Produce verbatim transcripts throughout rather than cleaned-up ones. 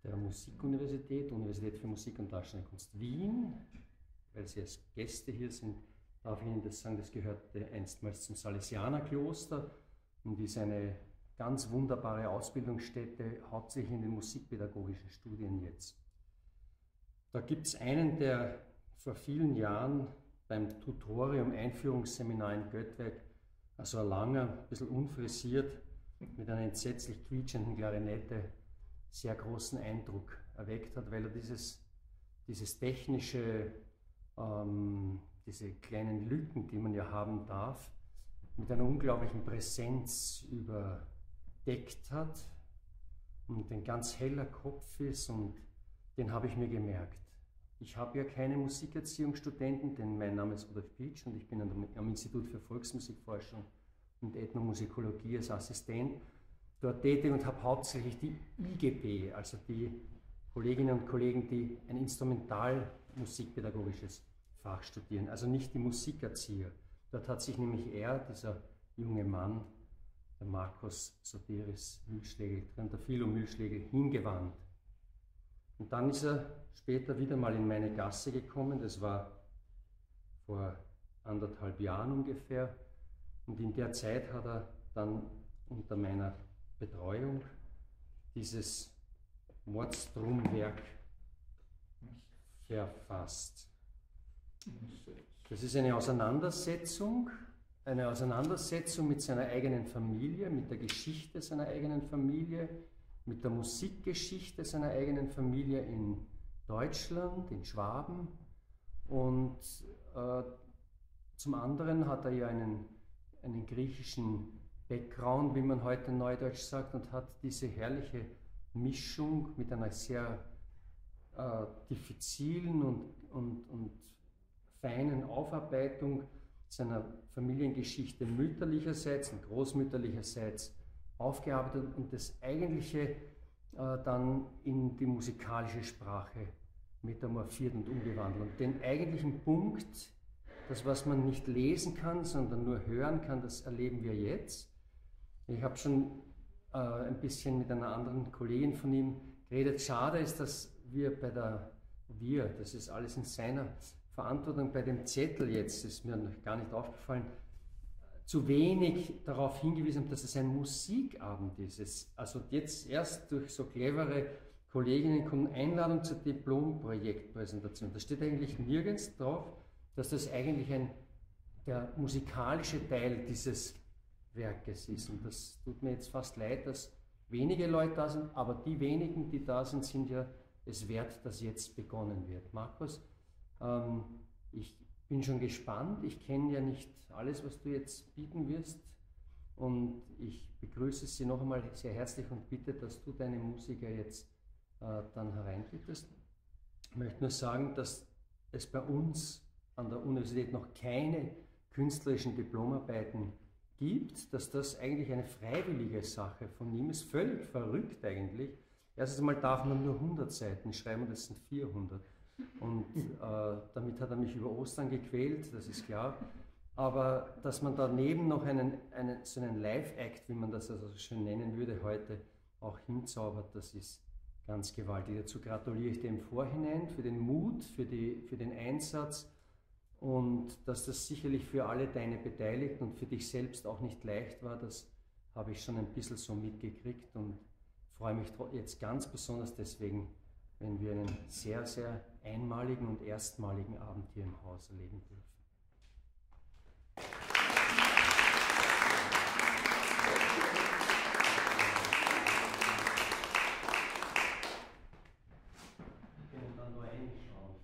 der Musikuniversität, Universität für Musik und Darstellende Kunst Wien, weil Sie als Gäste hier sind, darf ich Ihnen das sagen, das gehörte einstmals zum Salesianerkloster und ist eine ganz wunderbare Ausbildungsstätte, hauptsächlich in den musikpädagogischen Studien jetzt. Da gibt es einen, der vor vielen Jahren beim Tutorium Einführungsseminar in Göttwerk, also ein langer, ein bisschen unfrisiert, mit einer entsetzlich quietschenden Klarinette sehr großen Eindruck erweckt hat, weil er dieses, dieses technische, ähm, diese kleinen Lücken, die man ja haben darf, mit einer unglaublichen Präsenz überdeckt hat und ein ganz heller Kopf ist, und den habe ich mir gemerkt. Ich habe ja keine Musikerziehungsstudenten, denn mein Name ist Rudolf Pitsch und ich bin am Institut für Volksmusikforschung und Ethnomusikologie als Assistent dort tätig und habe hauptsächlich die I G P, also die Kolleginnen und Kollegen, die ein instrumentalmusikpädagogisches Fach studieren, also nicht die Musikerzieher. Dort hat sich nämlich er, dieser junge Mann, der Markus Soteris Mühlschlegel, der Philo Mühlschlegel, hingewandt. Und dann ist er später wieder mal in meine Gasse gekommen, das war vor anderthalb Jahren ungefähr, und in der Zeit hat er dann unter meiner Betreuung dieses Mordstromwerk verfasst. Das ist eine Auseinandersetzung, eine Auseinandersetzung mit seiner eigenen Familie, mit der Geschichte seiner eigenen Familie, mit der Musikgeschichte seiner eigenen Familie in Deutschland, in Schwaben, und äh, zum anderen hat er ja einen, einen griechischen Background, wie man heute neudeutsch sagt, und hat diese herrliche Mischung mit einer sehr äh, diffizilen und, und, und feinen Aufarbeitung seiner Familiengeschichte mütterlicherseits und großmütterlicherseits aufgearbeitet und das Eigentliche äh, dann in die musikalische Sprache metamorphiert und umgewandelt. Und den eigentlichen Punkt, das, was man nicht lesen kann, sondern nur hören kann, das erleben wir jetzt. Ich habe schon äh, ein bisschen mit einer anderen Kollegin von ihm geredet. Schade ist, dass wir bei der, wir, das ist alles in seiner Verantwortung, bei dem Zettel jetzt, ist mir noch gar nicht aufgefallen, zu wenig darauf hingewiesen haben, dass es ein Musikabend ist. Es, also jetzt erst durch so clevere Kolleginnen kommt Einladung zur Diplomprojektpräsentation. Da steht eigentlich nirgends drauf, dass das eigentlich ein, der musikalische Teil dieses Werkes ist. Und das tut mir jetzt fast leid, dass wenige Leute da sind, aber die wenigen, die da sind, sind ja es wert, dass jetzt begonnen wird. Markus, ähm, ich bin schon gespannt. Ich kenne ja nicht alles, was du jetzt bieten wirst, und ich begrüße Sie noch einmal sehr herzlich und bitte, dass du deine Musiker jetzt äh, dann hereinbittest. Ich möchte nur sagen, dass es bei uns an der Universität noch keine künstlerischen Diplomarbeiten gibt, dass das eigentlich eine freiwillige Sache von ihm ist, völlig verrückt eigentlich. Erstens einmal darf man nur hundert Seiten schreiben und das sind vierhundert. Und äh, damit hat er mich über Ostern gequält, das ist klar. Aber dass man daneben noch einen, einen, so einen Live-Act, wie man das also schön nennen würde, heute auch hinzaubert, das ist ganz gewaltig. Dazu gratuliere ich dir im Vorhinein für den Mut, für, die, für den Einsatz, und dass das sicherlich für alle deine Beteiligten und für dich selbst auch nicht leicht war, das habe ich schon ein bisschen so mitgekriegt und freue mich jetzt ganz besonders deswegen, wenn wir einen sehr, sehr einmaligen und erstmaligen Abend hier im Haus erleben dürfen. Wir können dann nur einschauen.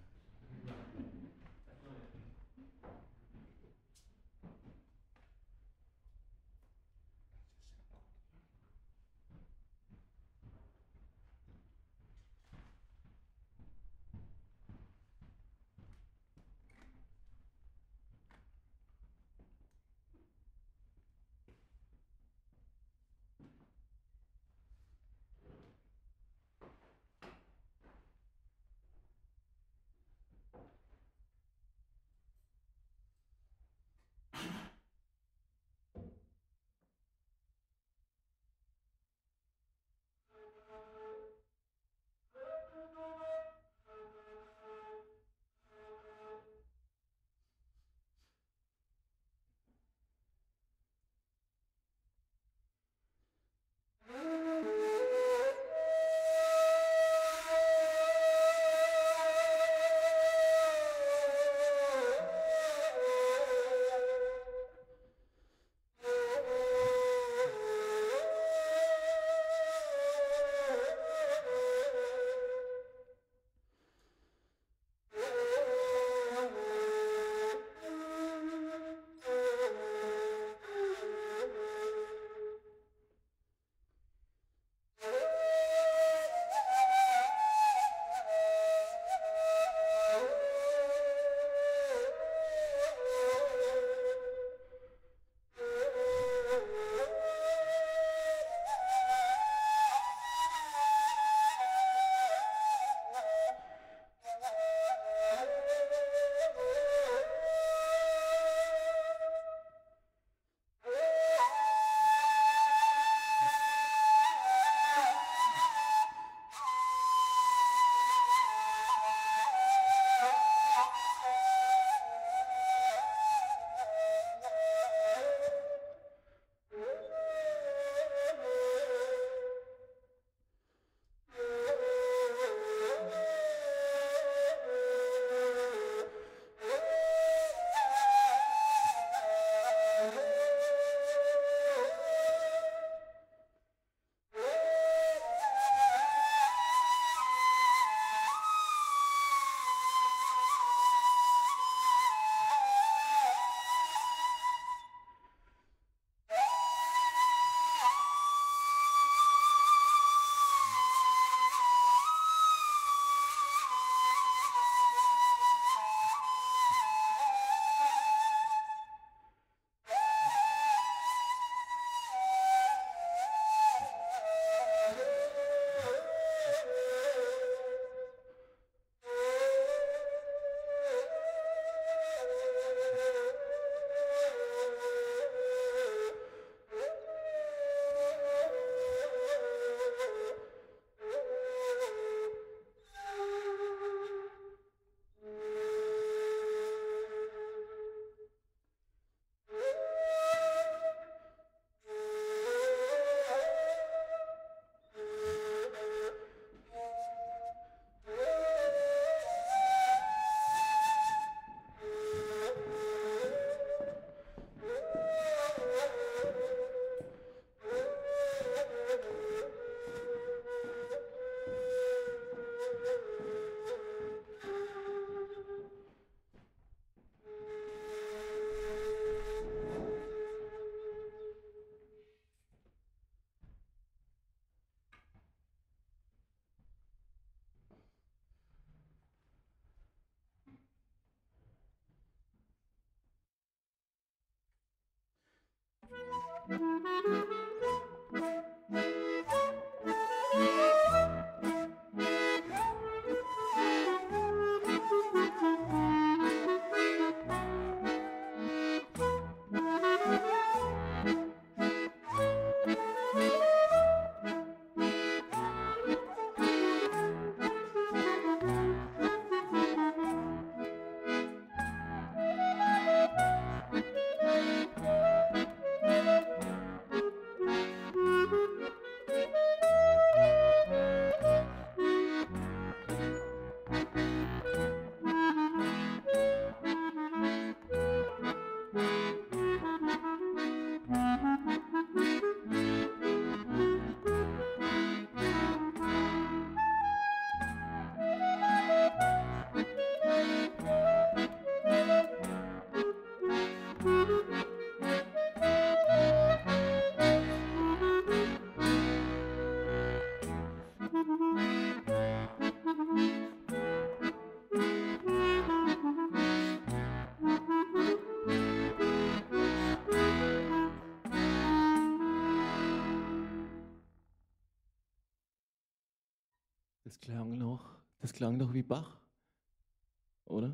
Das klang noch, das klang noch wie Bach, oder?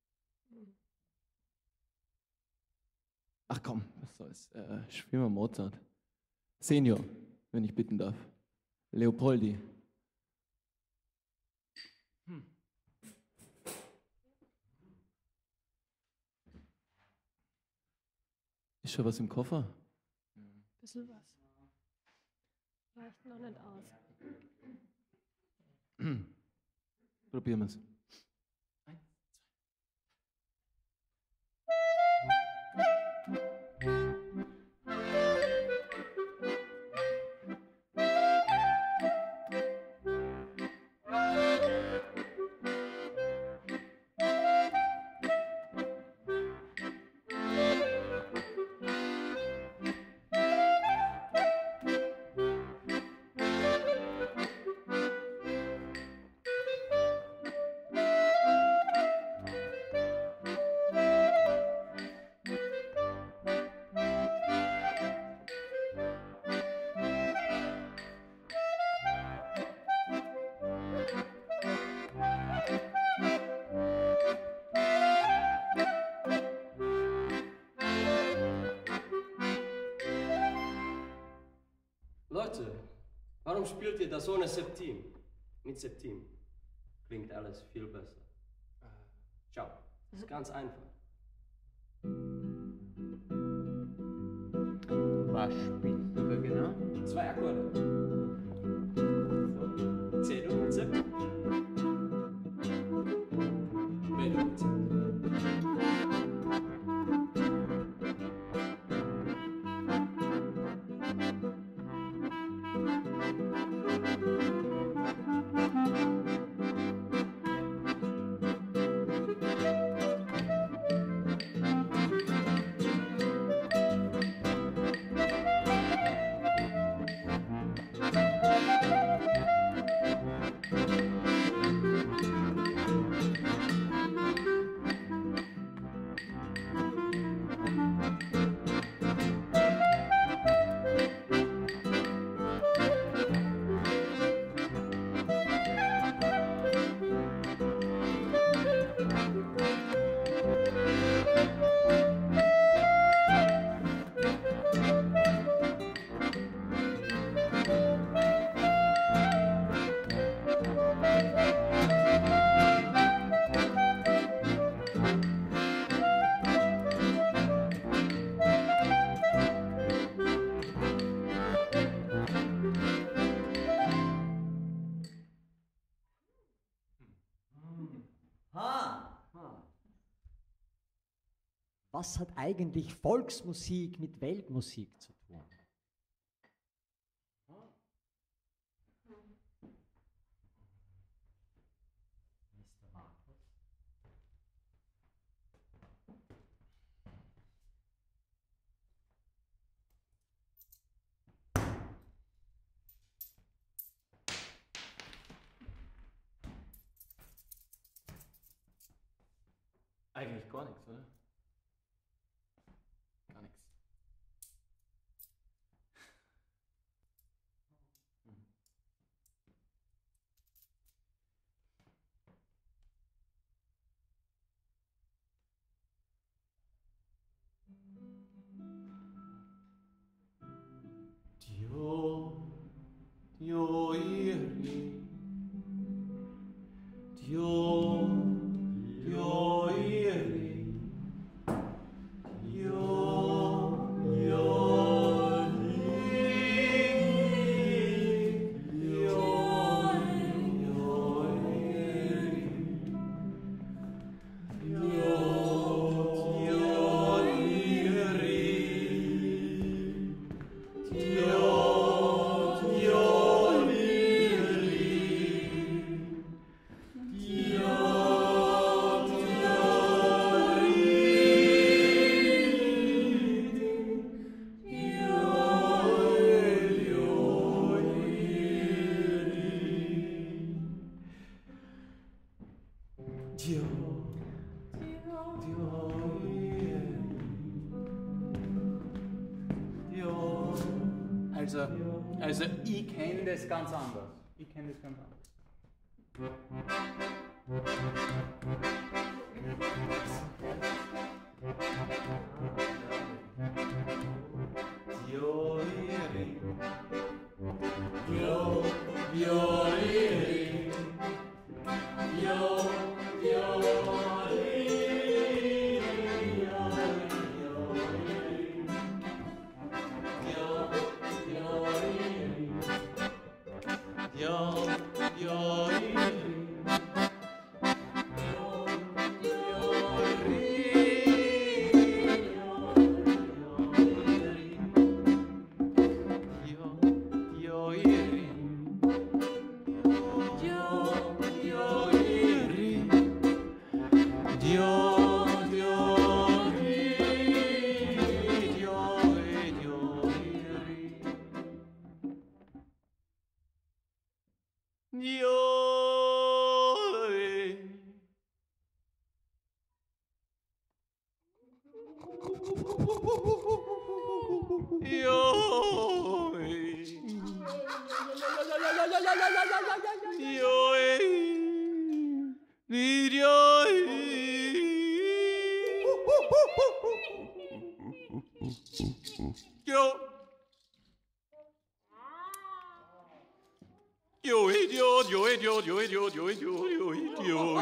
Ach komm, was soll's. Äh, spielen wir Mozart. Senior, wenn ich bitten darf. Leopoldi. Hm. Ist schon was im Koffer? Bisschen was. Reicht noch nicht aus. Probieren wir es. Leute, warum spielt ihr das ohne Septim? Mit Septim klingt alles viel besser. Ciao, das ist ganz einfach. Was spielst du da genau? Zwei Akkorde. So. C-Dur mit Z. B-Dur mit Z. Was hat eigentlich Volksmusik mit Weltmusik zu tun? Mister Markus? Eigentlich gar nichts, oder? Gar nichts. Also, also ich kenne das ganz anders. Ich kenne das ganz anders. Yo idiot, yo idiot, yo idiot, yo idiot, yo idiot, yo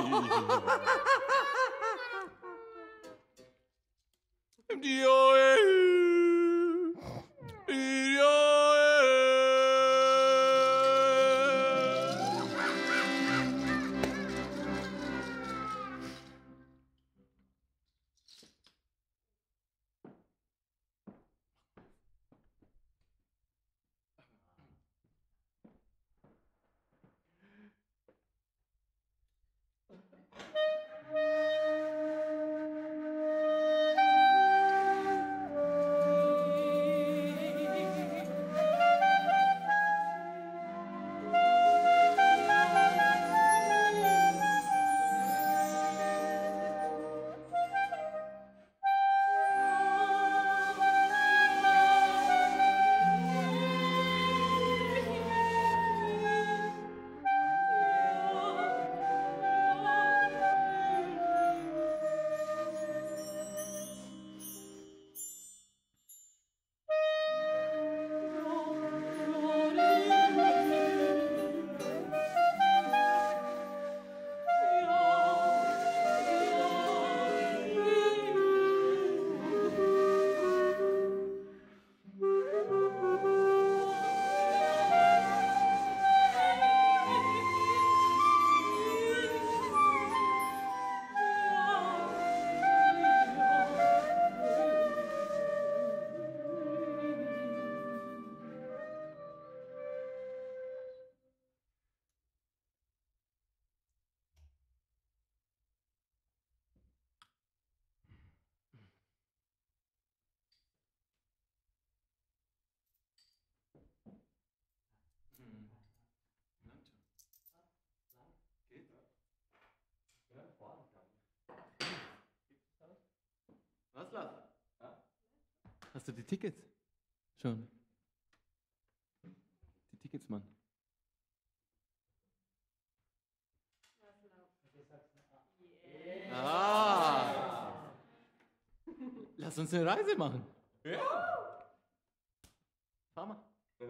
Was, Lars? Hast du die Tickets? Schon. Die Tickets, Mann. Ah! Lass uns eine Reise machen. Ja! Fahr mal. Ja.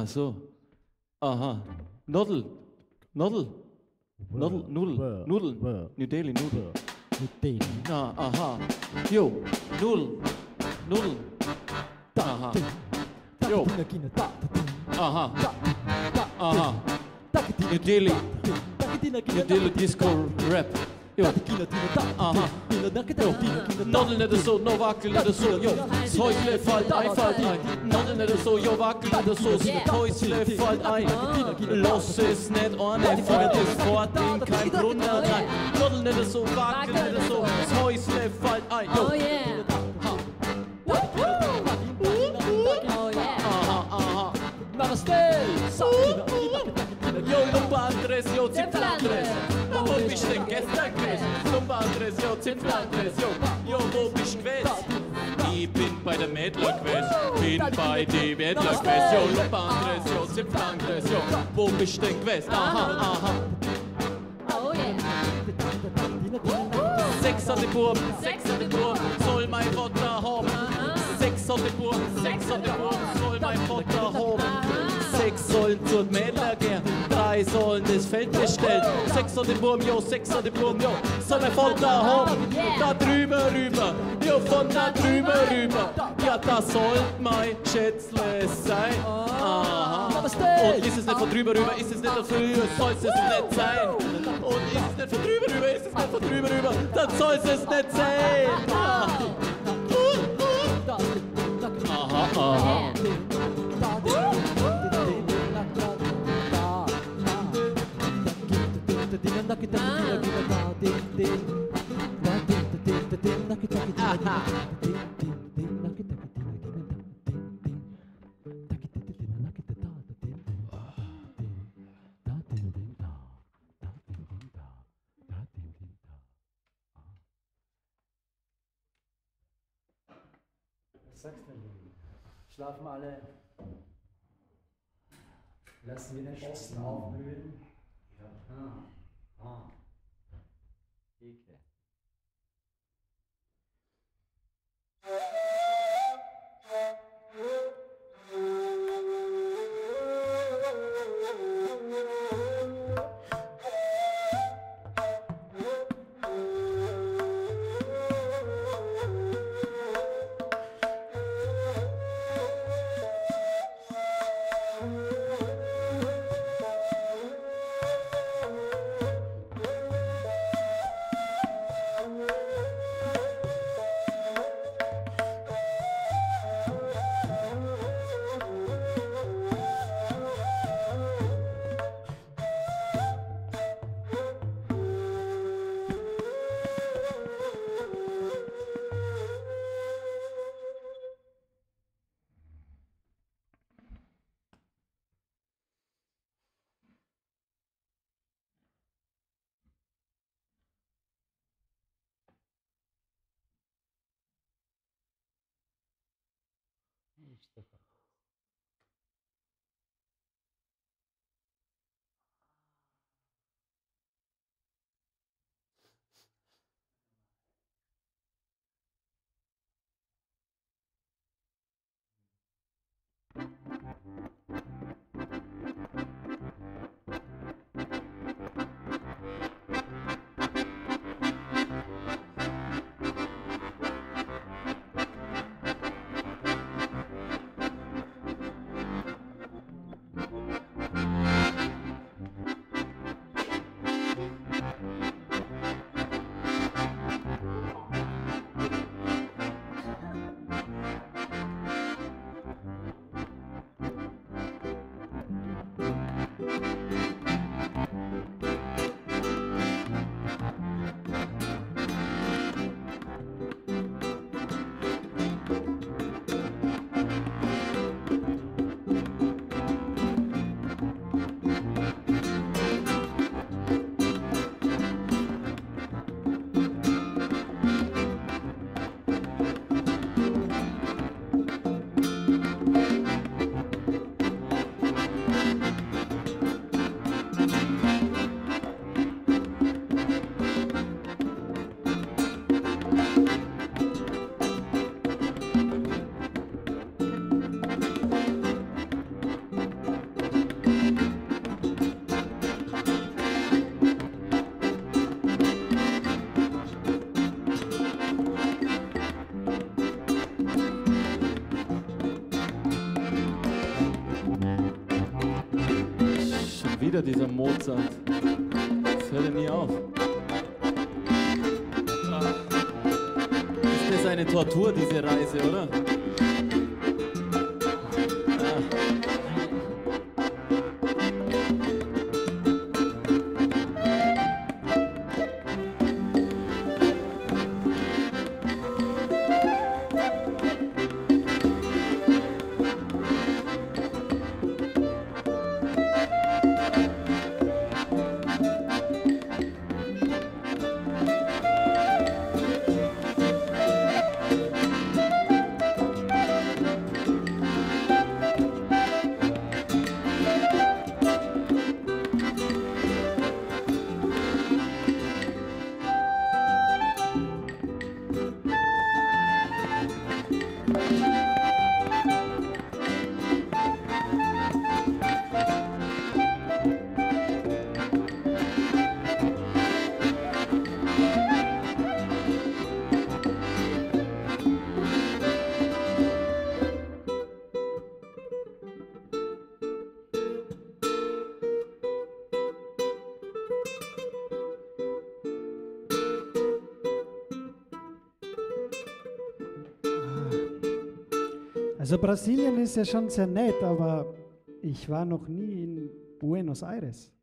Ah, so. Aha. Nudel. Nudel. Nudel. Nudel. Nudeln. New Delhi Nudel. New Delhi. Ah, aha. Jo. Nudel. Nudel. Aha. Jo. Aha. Aha. New Delhi. New Delhi Disco Rap. Jo. Aha. Jo. Nodel nicht so, no wackel nicht so, jo. Das Häusle fällt ein, fällt ein. Nodel nicht so, jo, wackel nicht so, das Häusle fällt ein. Lass es nicht an, fällt es fort in kein Brunnen rein. Nodel nicht so, wackel nicht so, das Häusle fällt ein, jo. Oh yeah. Oh yeah. Aha, aha. Namaste! Jo, Lumba Andres, jo, Zipflandres. Wo bist denn gestern gewesen? Lumba Andres, jo, Zipflandres, jo. Jo, wo bist du gewesen? Ich bin bei der Mädler gewesen. Bin bei die Mädler gewesen. Jo, Lumba Andres, jo, Zipflandres, jo. Wo bist du denn gewesen? Aha, aha. Oh yeah. Sechs an die Burm, sechs an die Burm, soll mein Vater haben. Sechs an die Burm, sechs an die Burm, soll mein Vater haben. Sechs sollen zur Mädler gehen, drei sollen das Feld bestellen. Sechs an den Burm, jo, sechs an den Burm, jo, soll mein Vater haben. Da drüber rüber, jo, von da drüber rüber. Ja, das soll mein Schätzle sein. Aha. Und ist es nicht von drüber rüber, ist es nicht von früher, soll es nicht sein. Und ist es nicht von drüber rüber, ist es nicht von drüber rüber, dann soll es nicht sein. Aha, aha. Was sagst du denn? Schlafen alle? Lassen wir den Osten aufblühen? Ja. Ah. Ah. Ekle. İşte bak. wieder dieser Mozart. Das hört ja nie auf. Ist das eine Tortur, diese Reise, oder? Also Brasilien ist ja schon sehr nett, aber ich war noch nie in Buenos Aires.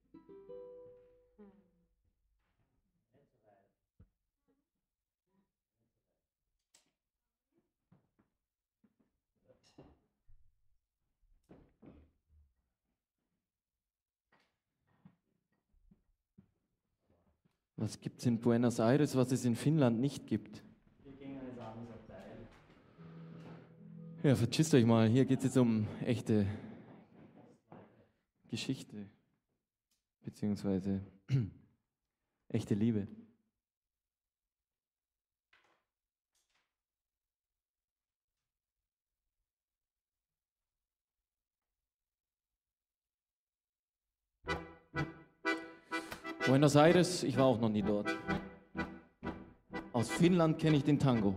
Was gibt es in Buenos Aires, was es in Finnland nicht gibt? Ja, vergisst euch mal, hier geht es jetzt um echte Geschichte, beziehungsweise echte Liebe. Buenos Aires, ich war auch noch nie dort. Aus Finnland kenne ich den Tango.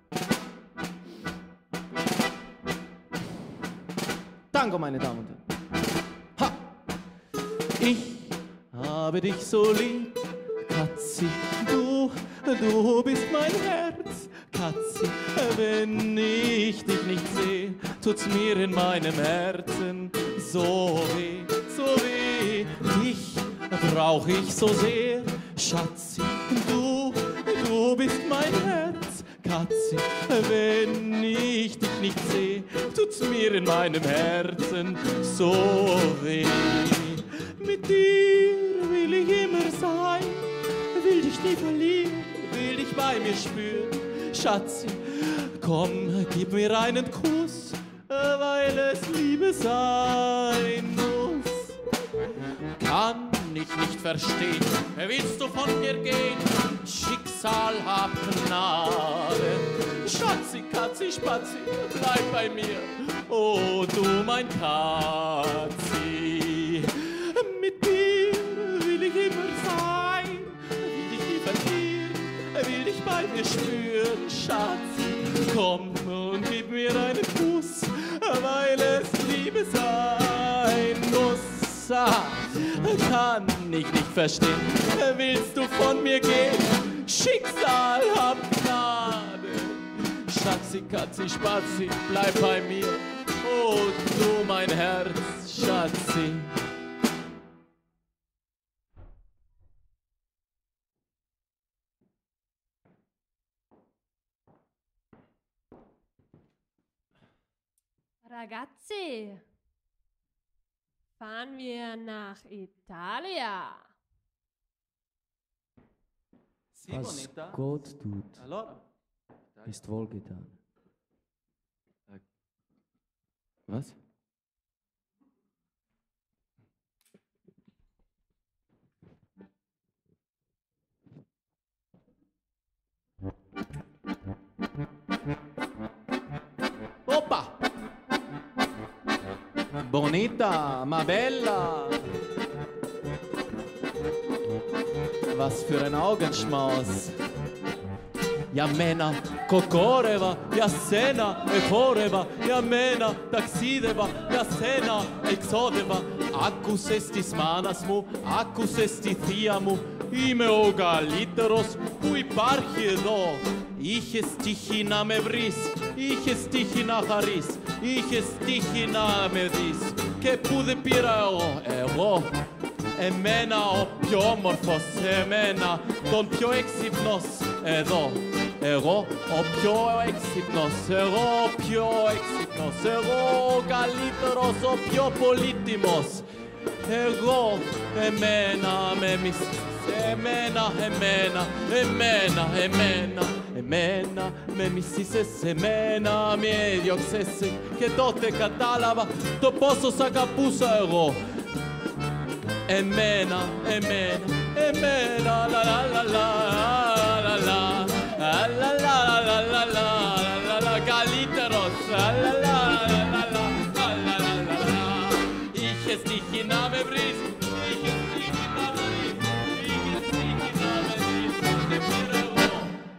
Tango, meine Damen und Herren. Ha! Ich habe dich so lieb, Katzi, du, du bist mein Herz. Katzi, wenn ich dich nicht sehe, tut's mir in meinem Herzen so weh, so weh. Dich brauch ich so sehr, Schatzi, du, du bist mein Herz. Katzi, wenn ich dich nicht sehe, tut's mir in meinem Herzen so weh. Mit dir will ich immer sein, will dich nie verlieren, will dich bei mir spüren. Schatzi, komm, gib mir einen Kuss, weil es Liebe sein muss. Kann ich nicht verstehen, willst du von mir gehen? Schicksal, hab Gnade. Schatzi, Katzi, Spatzi, bleib bei mir, oh du mein Katzi. Mit dir will ich immer sein, will dich nie verlieren, will dich bei mir spüren. Schatzi, komm und gib mir einen Kuss, weil es Liebe sein muss. Kann ich nicht verstehen, willst du von mir gehen? Schicksal, hab Gnade. Schatzi, Katzi, Spatzi, bleib bei mir, oh du mein Herz, Schatzi. Ragazzi, fahren wir nach Italia. Was Gott tut, Allora. ist wohlgetan. Was? Opa! Bonita, ma bella! Was für ein Augenschmaus! για μένα κοκόρευα, για σένα εχόρευα, για μένα ταξίδευα, για σένα εξόδευα. Άκουσες της μάνας μου, άκουσες τη θεία μου, είμαι ο καλύτερος που υπάρχει εδώ. Είχες τύχει να με βρεις, είχες τύχει να χαρείς, είχες τύχει να με δεις. Και που δεν πήρα εγώ, εγώ, εμένα ο πιο όμορφος, εμένα τον πιο έξυπνος εδώ. Εγώ ο πιο έξυπνος, εγώ ο πιο έξυπνος, εγώ ο καλύτερος, ο πιο πολύτιμος. Εγώ, εμένα με μισείς, εμένα, εμένα, εμένα, εμένα, εμένα με μισήσες, εμένα με διώξες και τότε κατάλαβα το πόσο σ' αγαπούσα εγώ. Εμένα, εμένα, εμένα, λα λα λα λα λα λα λα λα λα λα λα λα, καλύτερος, λα λα λα λα λα λα λα λα. Είχες τύχει να με βρεις, είχες τύχει να με βρεις, είχες τύχει να με βρεις, και πήρα εγώ.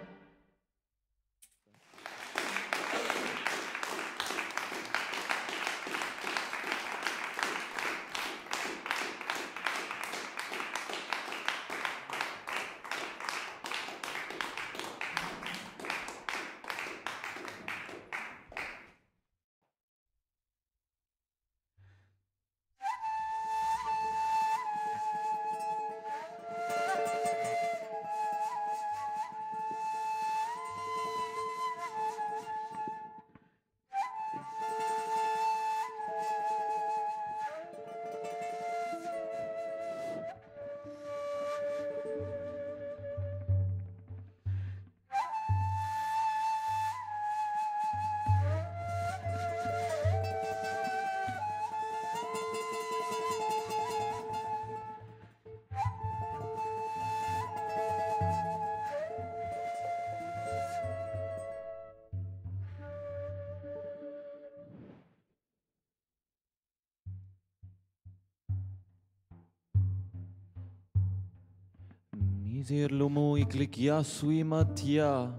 Μίζερλο μου η γλυκιά σου η ματιά,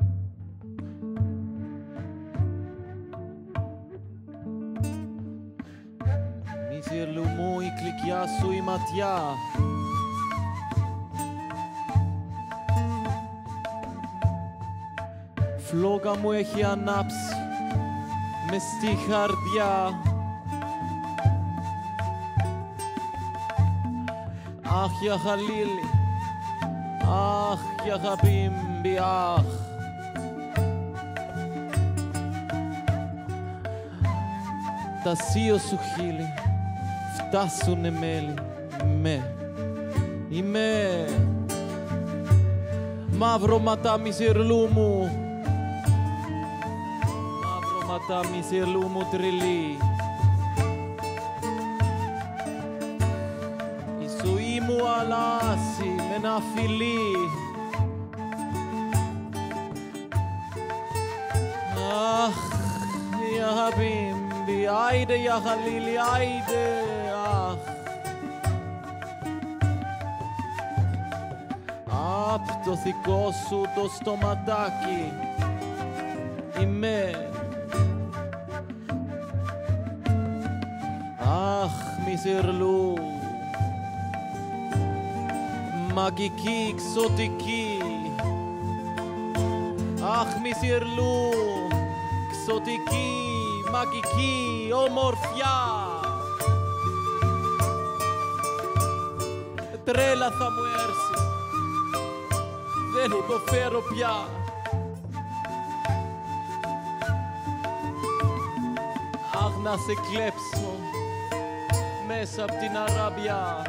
Μίζερλο μου η γλυκιά σου η ματιά, φλόγα μου έχει ανάψει μες στη χαρδιά. Αχ, για Χαλίλη, αχ, για Χαμπίμπι, αχ. Τα σίο σου χείλη φτάσουνε μέλη με, είμαι μαύρο ματά μιζερλού μου, μαύρο ματά μιζερλού μου τρελή. Η ζωή μου αλλάζει με ένα φιλί. Αχ, για Χαμπίμπι, άιντε για Χαλίλη, άιντε, αχ. Απ' το δικό σου το στοματάκι είμαι. Αχ, μιζερλού, μαγική, εξωτική. Αχ, μιζερλού, εξωτική, μαγική, ομορφιά. Τρέλα θα μου έρθει, δεν υποφέρω πια. Αχ, να σε κλέψω μέσα απ' την Αράβια.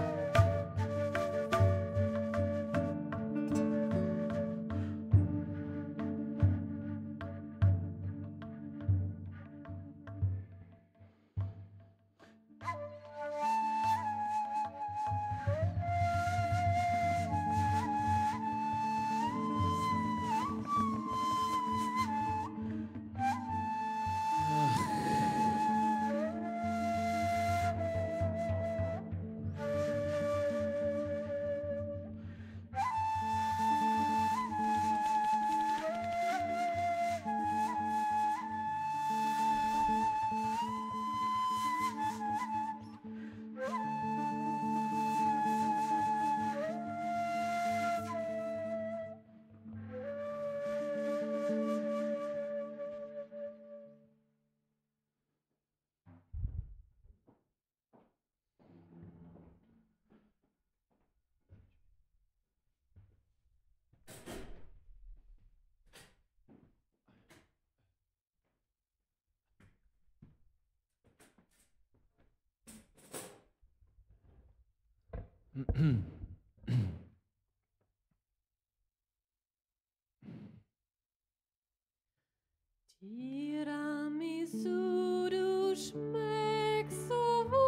Tiramisu, du schmeckst so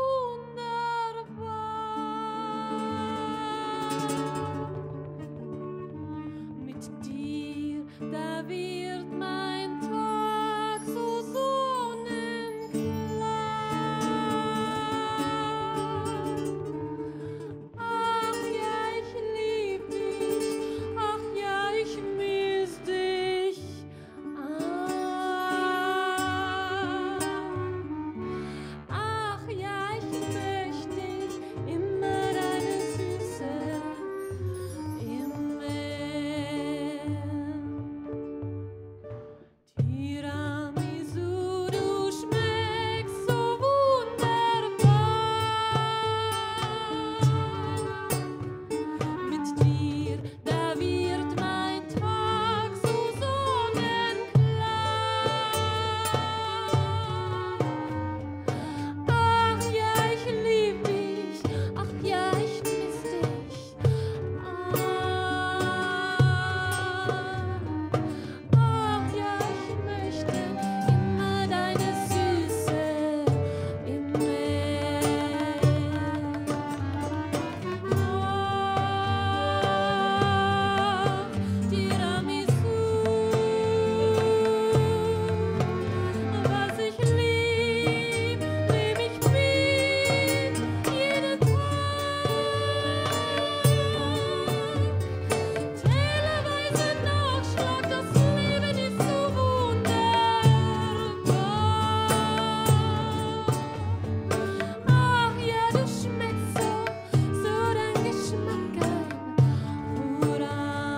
wunderbar. Mit dir, da wird mein Tag so sonnenklar. Ach ja, ich lieb dich, ach ja, ich miss dich. Ach ja, ich möchte dich immer deine Süße im Meer. Tiramisu, du schmeckst so wunderbar. Mit dir, da wird mein Tag so sonnenklar. Ach ja, ich lieb dich, ach ja, ich miss dich. Ach ja, ich möchte immer deine Süße im Meer. Ach, Tiramisu, was ich lieb, nehm ich mit jeden Tag. Tellerweise Nachschlag, das Leben ist so wunderbar. Ach ja, du schmeckst so, so dein Geschmack ein Hurra.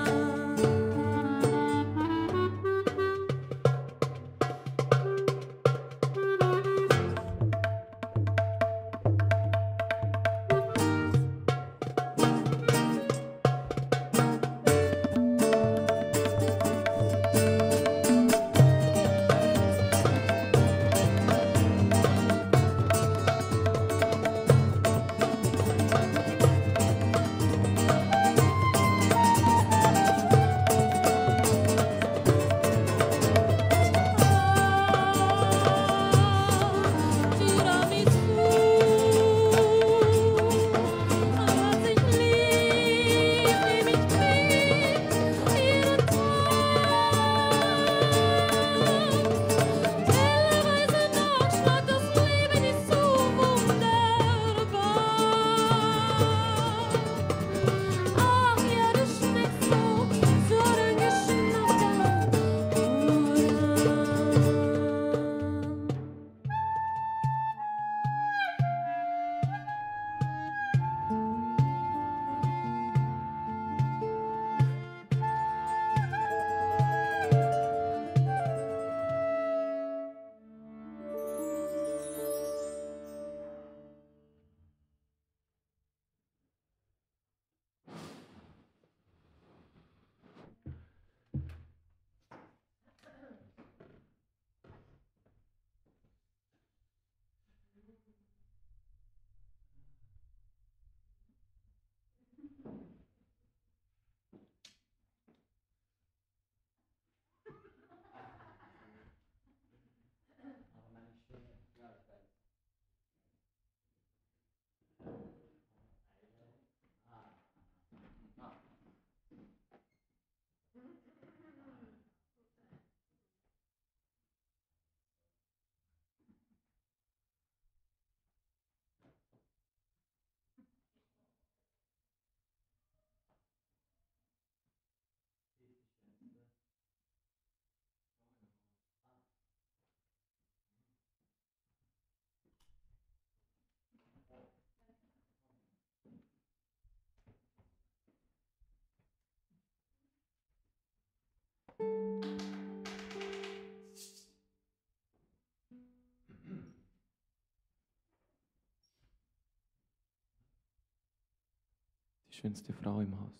Die schönste Frau im Haus.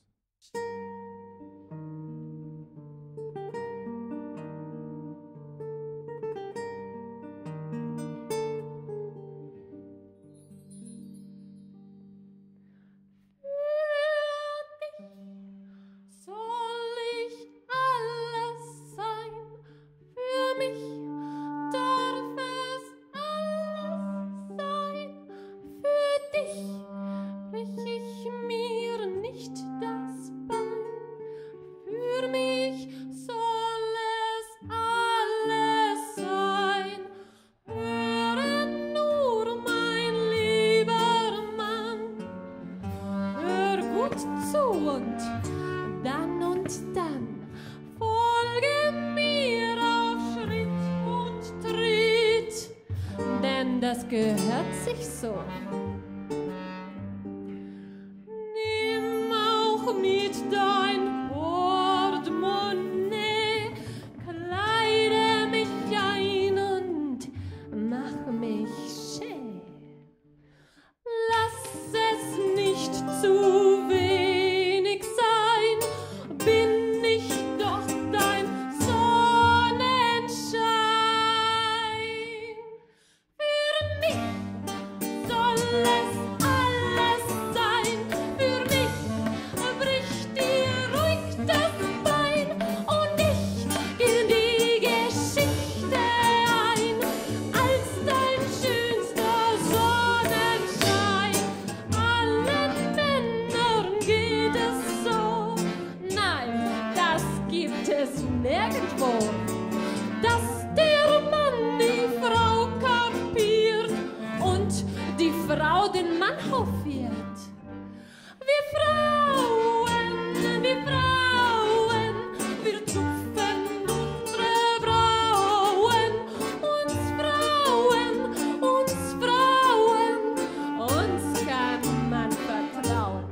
denn das gehört sich so. Nimm auch mit dein Portemonnaie, kleide mich ein und mach mich schön. Lass es nicht zu wenig sein, bin ich doch dein Sonnenschein. Für mich soll es alles sein, für mich bricht dir ruhig das Bein und ich geh in die Geschichte ein, als dein schönster Sonnenschein. Allen Männern geht es so, nein, das gibt es nirgendwo, dass der Mann die Frau kapiert und die Frau den Mann hofiert. Wir Frauen, wir Frauen, wir zupfen unsere Brauen, uns Frauen, uns Frauen, uns kann man vertrauen.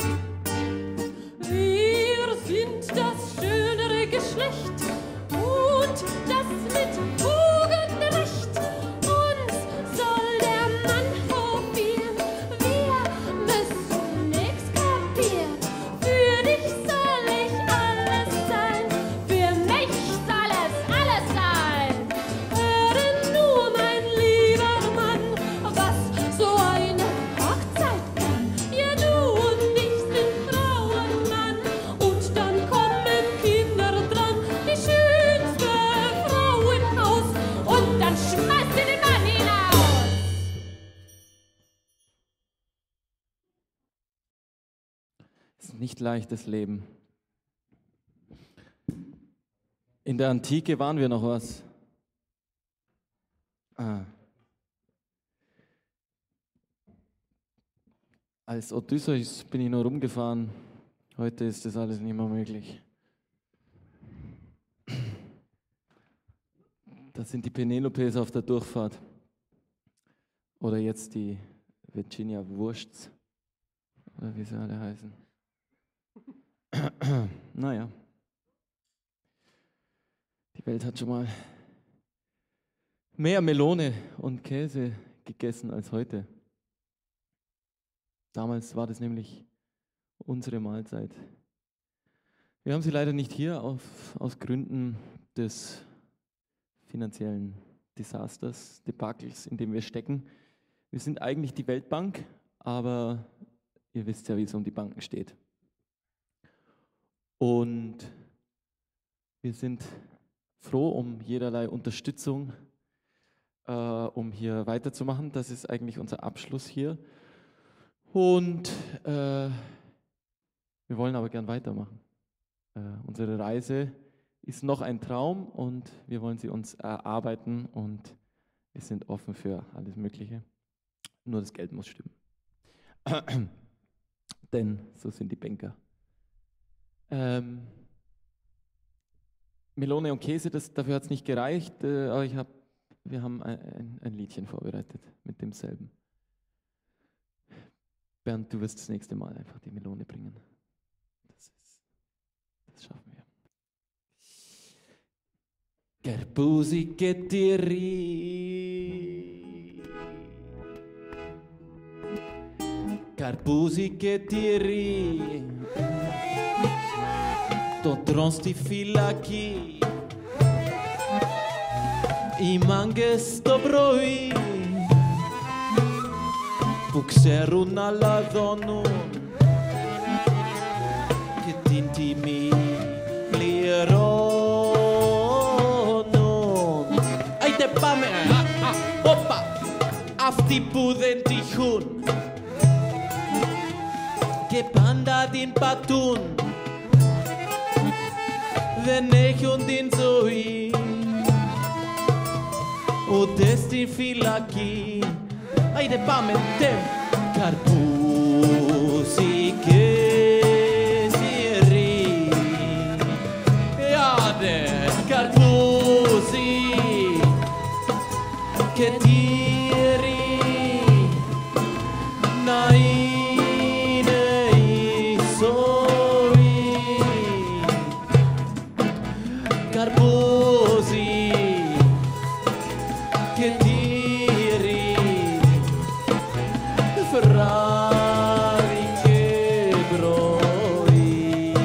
Wir sind das schönere Geschlecht und das mit Tugendrecht. Uns soll der Mann hofieren, wir müssen nix kapieren. Für dich soll ich alles sein, für mich soll es alles sein. Höre nur, mein lieber Mann, was so eine Hochzeit kann. Ja, du und ich sind Frauenmann und dann kommen Kinder dran, die schönste Frau im Haus und dann schmeißt sie den Mann hinaus. Es ist nicht leichtes Leben. In der Antike waren wir noch was. Ah. Als Odysseus bin ich nur rumgefahren. Heute ist das alles nicht mehr möglich. Das sind die Penelopes auf der Durchfahrt. Oder jetzt die Virginia Wursts. Oder wie sie alle heißen. Naja. Die Welt hat schon mal mehr Melone und Käse gegessen als heute. Damals war das nämlich unsere Mahlzeit. Wir haben sie leider nicht hier auf, aus Gründen des finanziellen Desasters, Debakels, in dem wir stecken. Wir sind eigentlich die Weltbank, aber ihr wisst ja, wie es um die Banken steht. Und wir sind froh um jederlei Unterstützung, äh, um hier weiterzumachen. Das ist eigentlich unser Abschluss hier. Und äh, wir wollen aber gern weitermachen. Äh, unsere Reise ist noch ein Traum und wir wollen sie uns erarbeiten und wir sind offen für alles Mögliche. Nur das Geld muss stimmen. Denn so sind die Banker. Ähm, Melone und Käse, das, dafür hat es nicht gereicht, äh, aber ich hab, wir haben ein, ein, ein Liedchen vorbereitet mit demselben. Bernd, du wirst das nächste Mal einfach die Melone bringen. Das, ist, das schaffen wir. Carpusi che ti ri, Carpusi che ti ri, το τρών στη φυλακή, οι μάγκες το πρωί που ξέρουν να λαδώνουν και την τιμή πληρώνουν. Άιτε πάμε! Όπα! Αυτοί που δεν τυχούν και πάντα την πατούν δεν έχουν την ζωή ούτε στη φυλακή. Άιντε πάμε, τε! Καρπούζι και σιρή. Άντε, καρπούζι και τυρί. che tiri frari che broi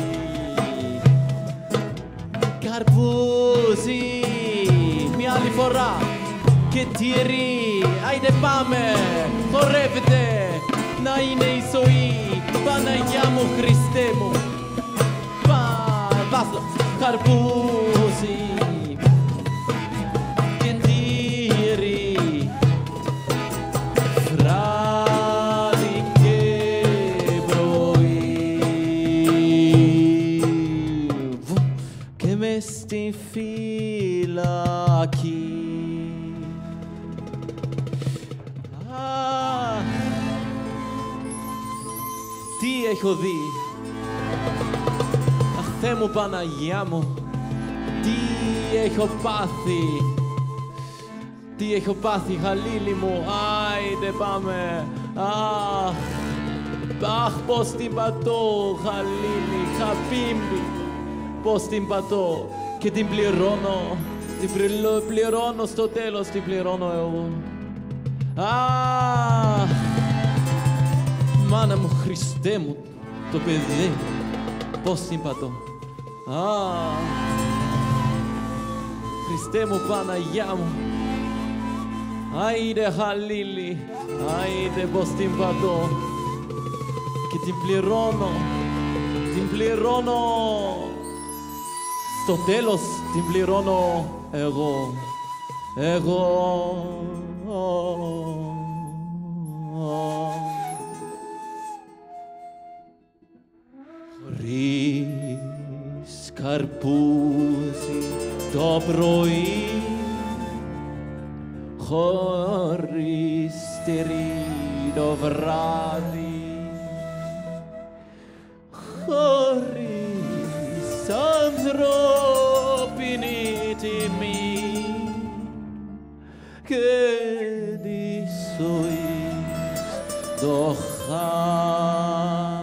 carpusi miali forra che tiri ai de pame correvete nai nei soi panaiamo cristemo pa vaslo carpusi Sti fila aqui. Ah, τι έχω δει. Αχ, Θεέ μου, Παναγιά μου, τι έχω πάθει. Τι έχω πάθει, Χαλίλη μου, άιντε πάμε. Αχ, αχ, πώς την πατώ, Χαλίλη, Χαπίμπι. Πώς την πατώ και την πληρώνω, την πληρώνω στο τέλος, την πληρώνω εγώ. Αχ, μάνα μου, Χριστέ μου, το παιδί, πώς την πατώ. Αχ, Χριστέ μου, Παναγιά μου, άιντε Χαλίλη, άιντε πώς την πατώ και την πληρώνω, την πληρώνω. Στο τέλος την πληρώνω εγώ, εγώ. Χωρίς καρπούζι το πρωί, χωρίς τυρί το βράδυ, χωρίς ανθρώπινη τιμή και της ζωής το χάρη.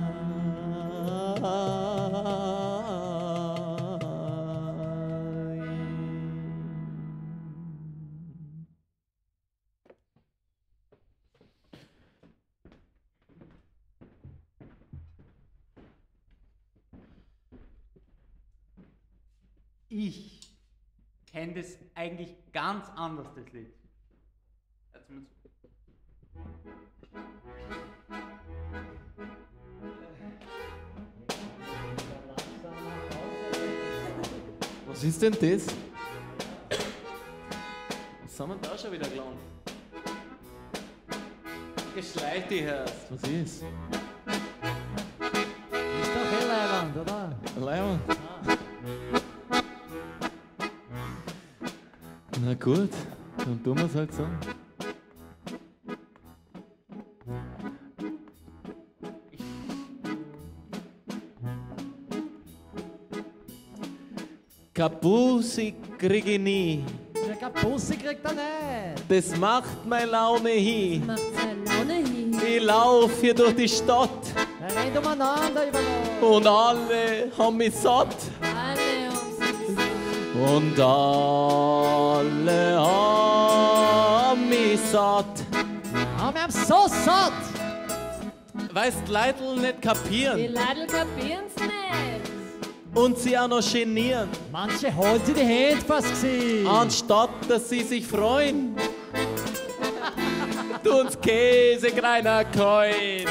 Ich kenne das eigentlich ganz anders, das Lied. Hört's mir zu. Was ist denn das? Was haben wir da schon wieder gelandet? Geschleicht die Herz. Was ist? Ist doch eh Leihwand, oder? Leihwand. Na gut, dann tun wir es halt so. Kapusi krieg ich nie. Der Kapusi kriegt er nicht. Das macht meine Laune hin. Macht seine Laune hin. Ich lauf hier durch die Stadt. Er rennt umeinander über uns. Und alle haben mich satt. Alle haben sich Und alle haben mich satt. Aber wir haben so satt. Weißt, Leitl nicht Die kapieren Leute kapieren's nicht. und sie auch noch genieren, Manche holen sich die Hände vors Gesicht. anstatt dass sie sich freuen. Tun's Käse kleiner Coin.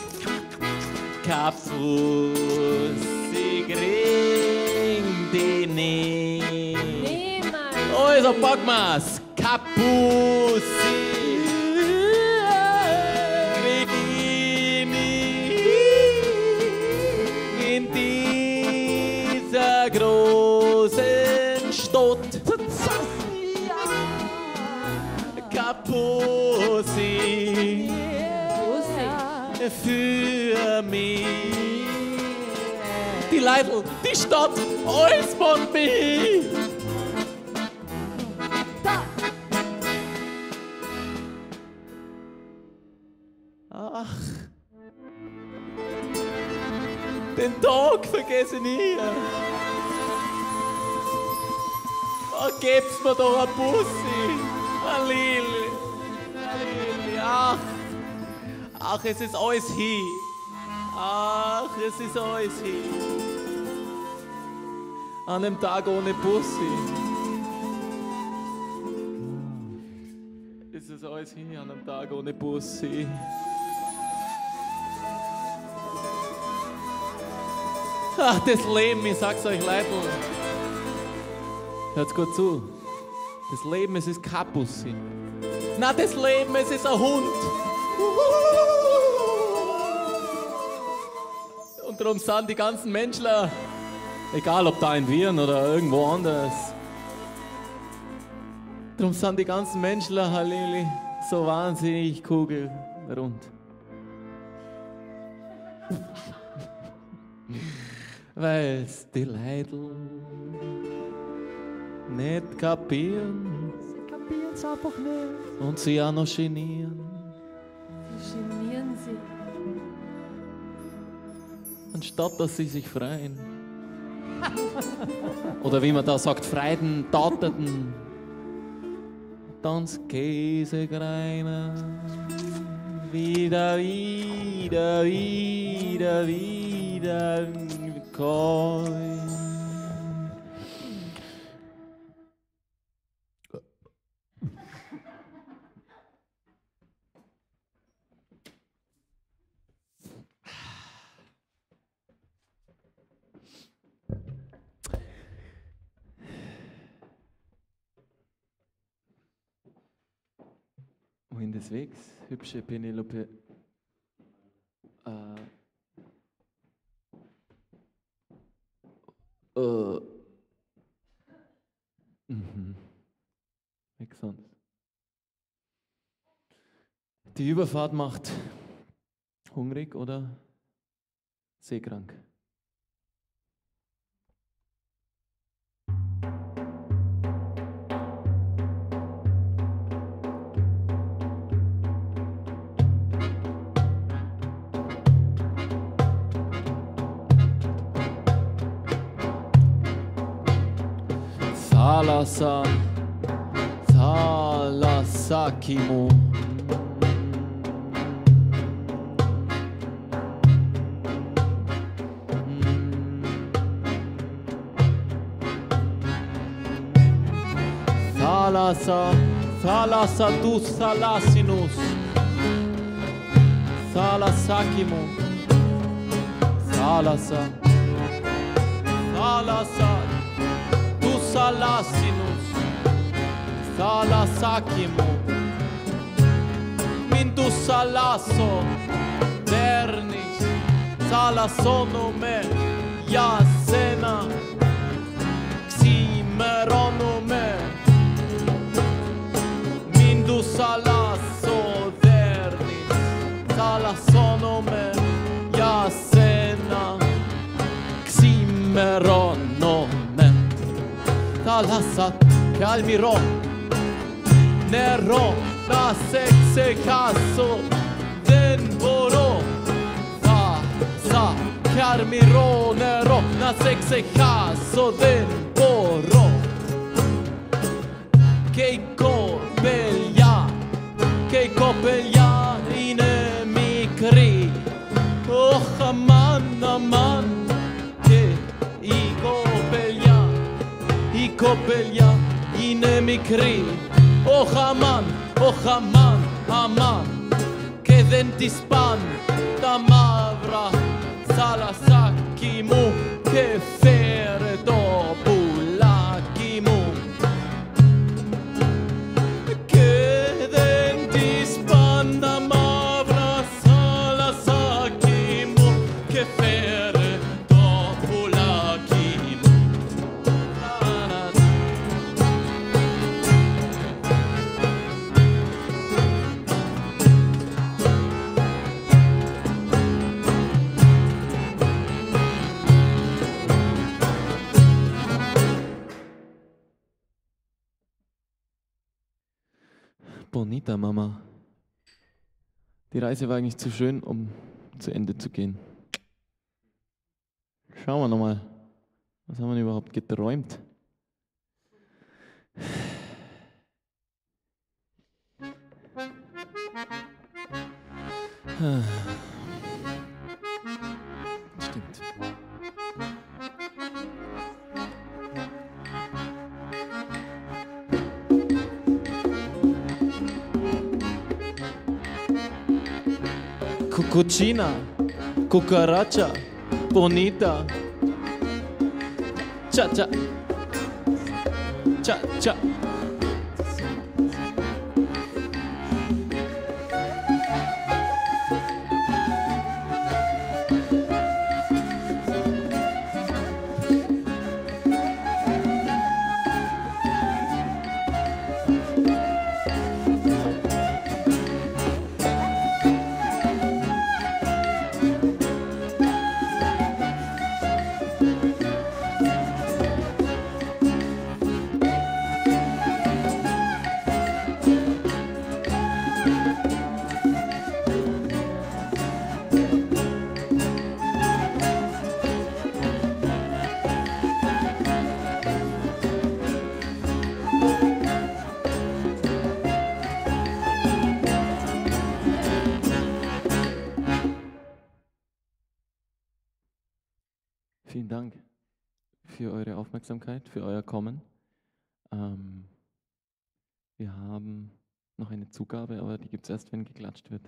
Kapusi krieg die nie. Niemand. Also pack mal's. Kapusi krieg ich nie in dieser großen Stadt. Kapusi für mich. Die Leitl, die Stadt, alles von mir. Ach, den Tag vergesse ich nie. Oh, geb's mir doch ein Bussi, Lili, Lili, ach, ach, es ist alles hin. Ach, es ist alles hin. An dem Tag ohne Bussi. Es ist alles hin an einem Tag ohne Bussi. Ach, das Leben, ich sag's euch, Leute. Hört's gut zu. Das Leben, es ist kein Bussi. Na, das Leben, es ist ein Hund. Und darum sind die ganzen Menschler, egal ob da in Wien oder irgendwo anders, darum sind die ganzen Menschler, Halili, so wahnsinnig kugelrund. Weil's die Leidl nicht kapieren. Sie kapieren's einfach nicht. Und sie auch noch genieren. Sie genieren sie. Anstatt dass sie sich freuen. Oder wie man da sagt, Freuden, Tateten. Tanz Käsegreiner. Wieder, wieder, wieder, wieder, Koi. Wohin des Wegs, hübsche Penelope? Äh. Äh. Mhm. Weg sonst. Die Überfahrt macht hungrig oder seekrank? Salasa, Salasakimo. Salasa, Salasa tu Salasinus. Salasakimo. Salasa, Salasa. Salasinus, Salasakimo, Mintu Salaso, Dernis, Salasonome, Yasena, Ximeronome, Mintu Salaso, Dernis, Salasonome, Yasena, Ximeronome. Talasat Calmiro Nero na sexe caso Den boro Fa sa Calmiro Nero na sexe caso Den boro Che copeglia Che copeglia Inemicri Oh aman aman Che i copeglia Coppelia in emicri, oh Haman, oh Haman, Haman, che denti span, da mavra, Salasakimu, che fere dopo lakimu, che denti span, da mavra, Salasakimu, che fere dopo lakimu. Bonita, Mama. Die Reise war eigentlich zu schön, um zu Ende zu gehen. Schauen wir nochmal. Was haben wir denn überhaupt geträumt? Stimmt. Cucina, cucaracha, bonita. Cha cha. Cha cha. Vielen Dank für eure Aufmerksamkeit, für euer Kommen. Ähm, wir haben noch eine Zugabe, aber die gibt es erst, wenn geklatscht wird.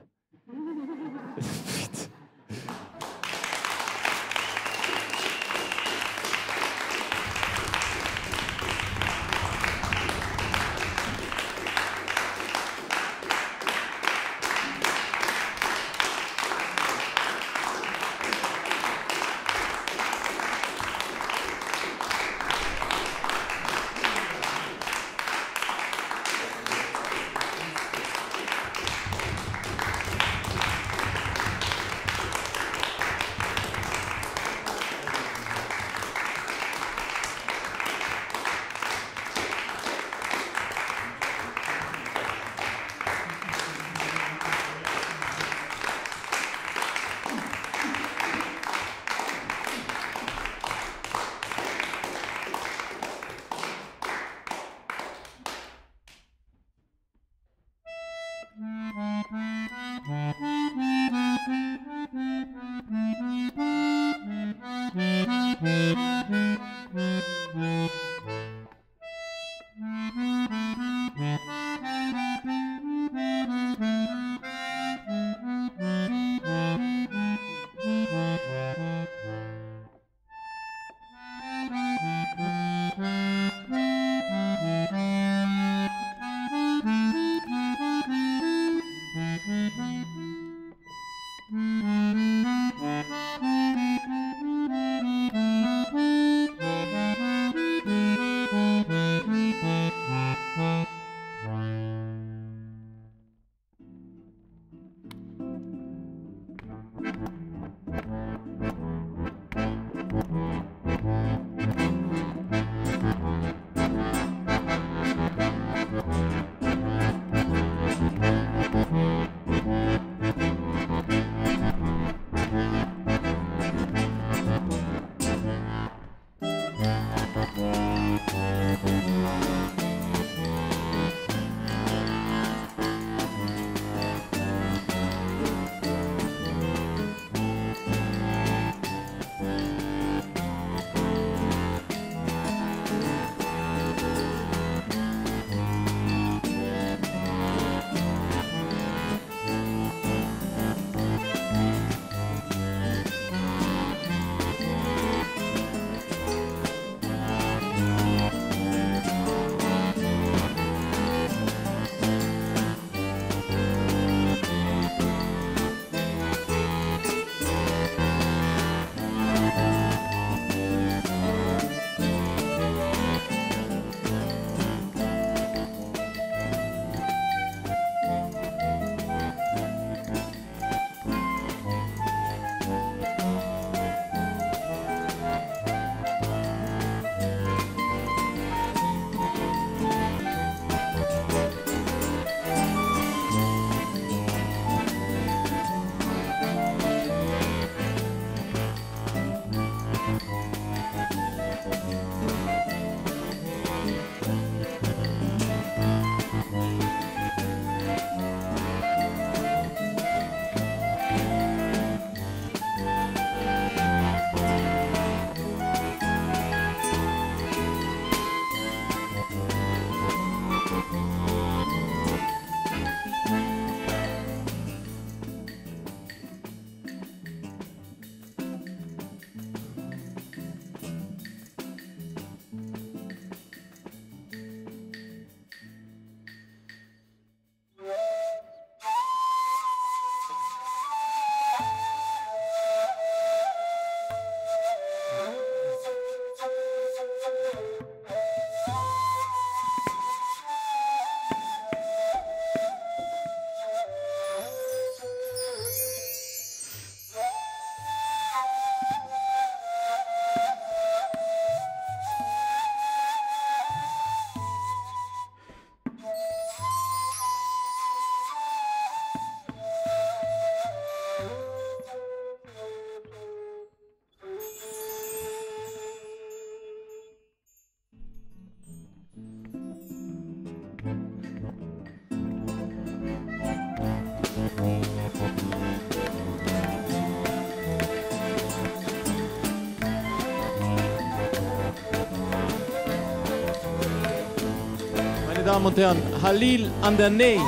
Damen und Herren, Halil an der Ney.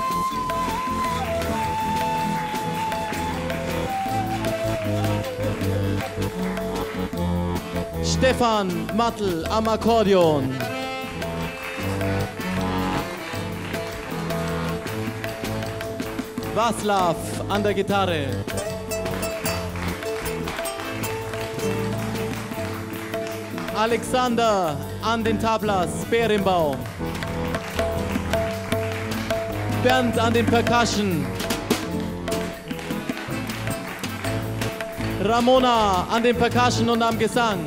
Stefan Mattel am Akkordeon. Václav an der Gitarre. Alexander an den Tablas, Berimbau. Bernd an den Percussion. Ramona an den Percussion und am Gesang.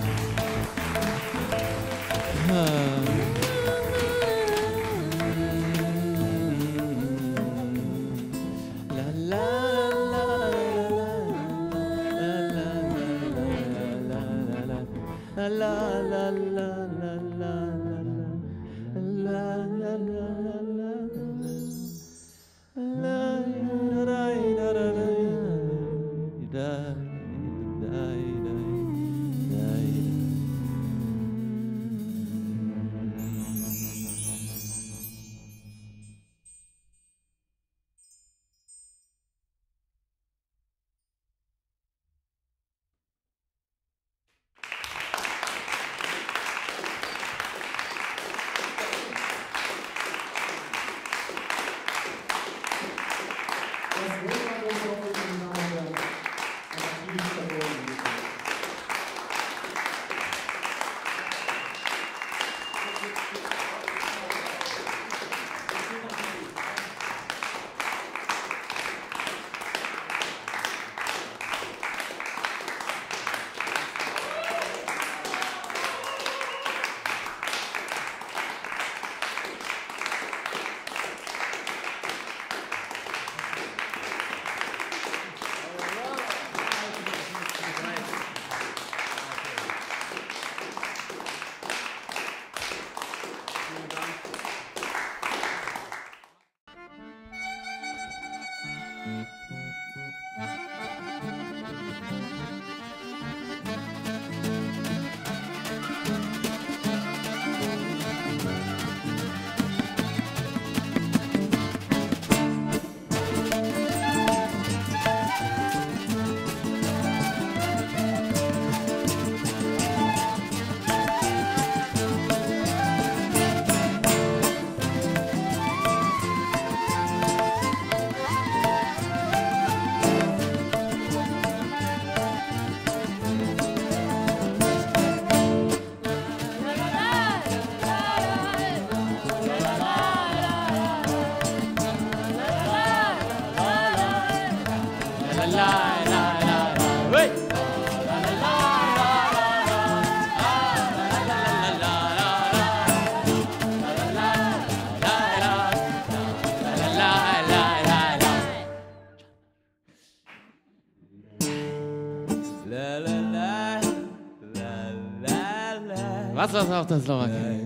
Was das auf der Slowakei?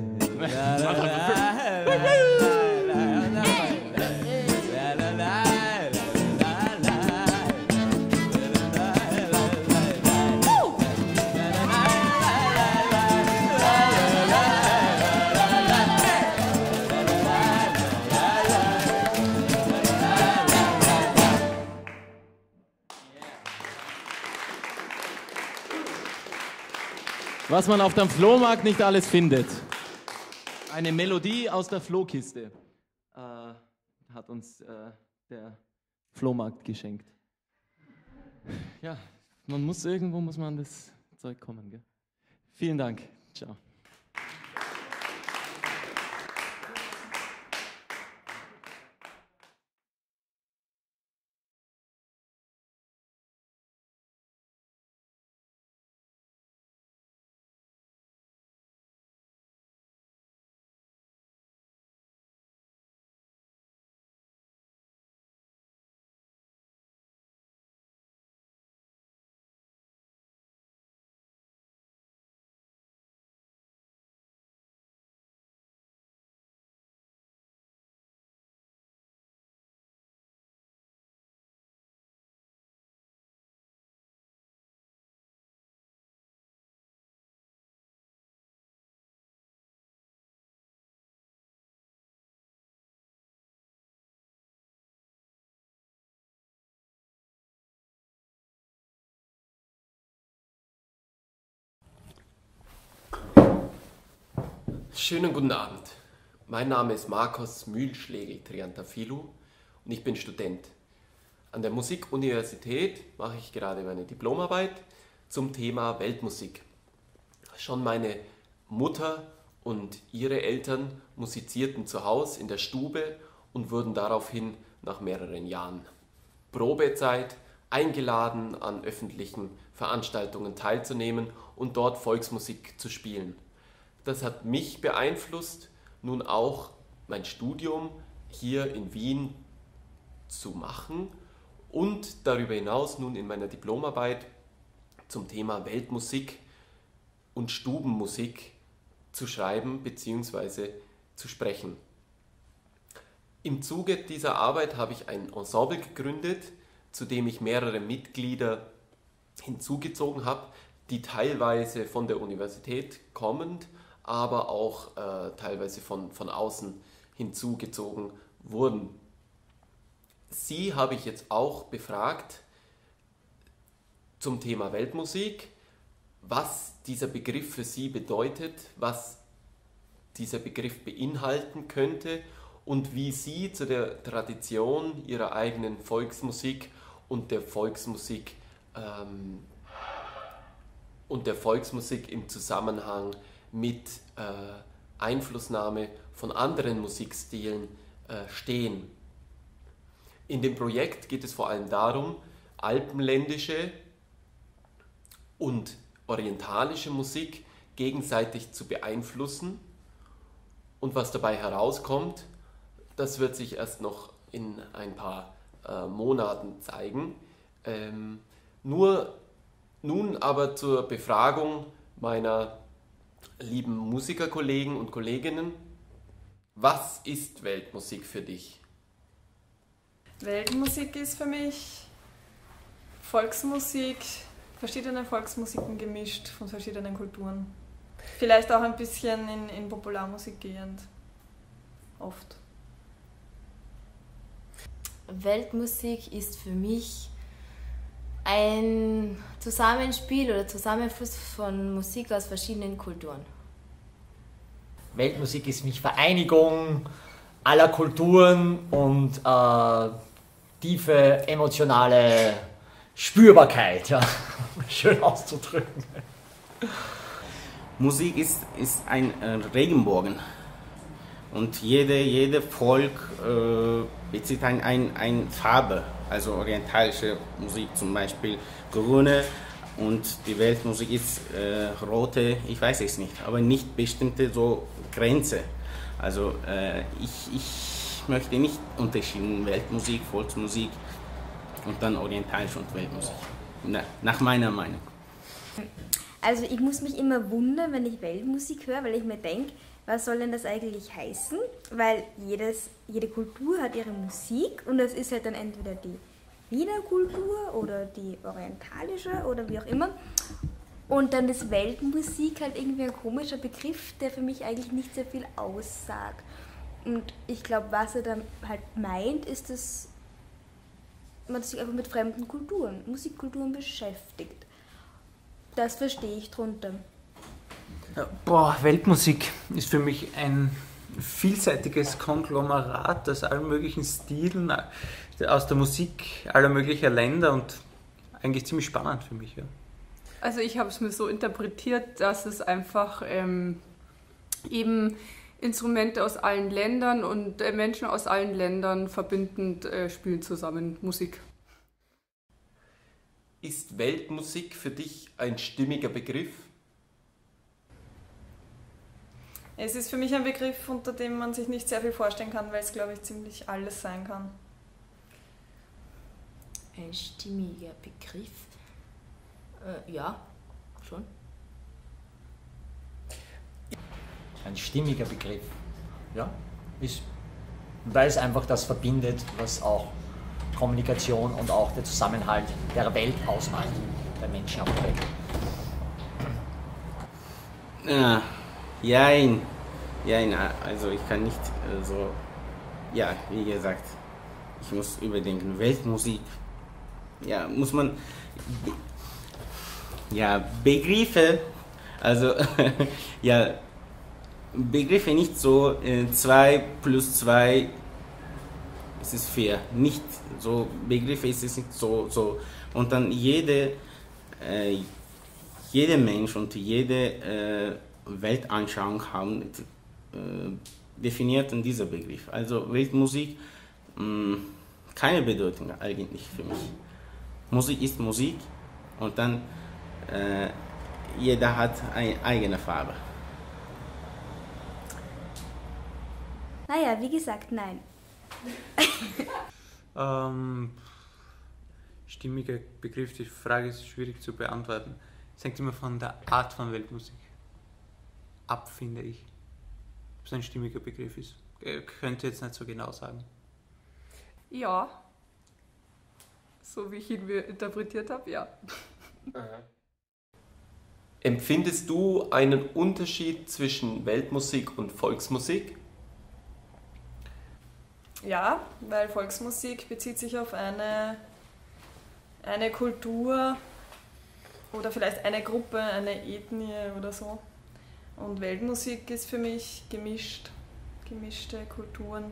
Was man auf dem Flohmarkt nicht alles findet. Eine Melodie aus der Flohkiste äh, hat uns äh, der Flohmarkt geschenkt. Ja, man muss irgendwo muss man an das Zeug kommen. Gell? Vielen Dank. Ciao. Schönen guten Abend. Mein Name ist Markus Mühlschlegel-Triantafylou und ich bin Student. An der Musikuniversität mache ich gerade meine Diplomarbeit zum Thema Weltmusik. Schon meine Mutter und ihre Eltern musizierten zu Hause in der Stube und wurden daraufhin nach mehreren Jahren Probezeit eingeladen, an öffentlichen Veranstaltungen teilzunehmen und dort Volksmusik zu spielen. Das hat mich beeinflusst, nun auch mein Studium hier in Wien zu machen und darüber hinaus nun in meiner Diplomarbeit zum Thema Weltmusik und Stubenmusik zu schreiben bzw. zu sprechen. Im Zuge dieser Arbeit habe ich ein Ensemble gegründet, zu dem ich mehrere Mitglieder hinzugezogen habe, die teilweise von der Universität kommend, aber auch äh, teilweise von, von außen hinzugezogen wurden. Sie habe ich jetzt auch befragt zum Thema Weltmusik, was dieser Begriff für Sie bedeutet, was dieser Begriff beinhalten könnte und wie Sie zu der Tradition Ihrer eigenen Volksmusik und der Volksmusik ähm, und der Volksmusik im Zusammenhang mit äh, Einflussnahme von anderen Musikstilen äh, stehen. In dem Projekt geht es vor allem darum, alpenländische und orientalische Musik gegenseitig zu beeinflussen. Und was dabei herauskommt, das wird sich erst noch in ein paar äh, Monaten zeigen. Ähm, nur nun aber zur Befragung meiner lieben Musikerkollegen und Kolleginnen. Was ist Weltmusik für dich? Weltmusik ist für mich Volksmusik, verschiedene Volksmusiken gemischt von verschiedenen Kulturen. Vielleicht auch ein bisschen in, in Popularmusik gehend. Oft. Weltmusik ist für mich ein Zusammenspiel oder Zusammenfluss von Musik aus verschiedenen Kulturen. Weltmusik ist für mich Vereinigung aller Kulturen und äh, tiefe emotionale Spürbarkeit, ja. Schön auszudrücken. Musik ist, ist ein äh, Regenbogen und jede, jede Volk äh, bezieht eine ein, ein Farbe, also orientalische Musik zum Beispiel grüne und die Weltmusik ist äh, rote, ich weiß es nicht, aber nicht bestimmte so Grenze. Also äh, ich, ich möchte nicht unterschieden Weltmusik, Volksmusik und dann orientalische und Weltmusik, Na, nach meiner Meinung. Also ich muss mich immer wundern, wenn ich Weltmusik höre, weil ich mir denke, was soll denn das eigentlich heißen? Weil jedes, jede Kultur hat ihre Musik und das ist halt dann entweder die Wiener Kultur oder die orientalische oder wie auch immer. Und dann ist Weltmusik halt irgendwie ein komischer Begriff, der für mich eigentlich nicht sehr viel aussagt. Und ich glaube, was er dann halt meint, ist, dass man sich einfach mit fremden Kulturen, Musikkulturen beschäftigt. Das verstehe ich drunter. Boah, Weltmusik ist für mich ein vielseitiges Konglomerat aus allen möglichen Stilen, aus der Musik aller möglichen Länder und eigentlich ziemlich spannend für mich. Ja. Also ich habe es mir so interpretiert, dass es einfach ähm, eben Instrumente aus allen Ländern und äh, Menschen aus allen Ländern verbindend äh, spielen zusammen Musik. Ist Weltmusik für dich ein stimmiger Begriff? Es ist für mich ein Begriff, unter dem man sich nicht sehr viel vorstellen kann, weil es, glaube ich, ziemlich alles sein kann. Ein stimmiger Begriff? Äh, ja, schon. Ein stimmiger Begriff, ja, ist, weil es einfach das verbindet, was auch Kommunikation und auch der Zusammenhalt der Welt ausmacht, der Menschen auf der Welt. Ja, jein. Jein, also ich kann nicht äh, so, ja, wie gesagt, ich muss überdenken, Weltmusik, ja, muss man, ja, Begriffe, also, ja, Begriffe nicht so, äh, zwei plus zwei es ist vier. Nicht so, Begriffe ist es nicht so, so. Und dann jede, äh, jeder Mensch und jede äh, Weltanschauung haben äh, definiert in dieser Begriff. Also Weltmusik, mh, keine Bedeutung eigentlich für mich. Musik ist Musik und dann äh, jeder hat eine eigene Farbe. Naja, wie gesagt, nein. ähm, stimmiger Begriff, die Frage ist schwierig zu beantworten. Es hängt immer von der Art von Weltmusik ab, finde ich. Ob es ein stimmiger Begriff ist. Ich könnte jetzt nicht so genau sagen. Ja. So wie ich ihn interpretiert habe, ja. Empfindest du einen Unterschied zwischen Weltmusik und Volksmusik? Ja, weil Volksmusik bezieht sich auf eine, eine Kultur oder vielleicht eine Gruppe, eine Ethnie oder so. Und Weltmusik ist für mich gemischt, gemischte Kulturen.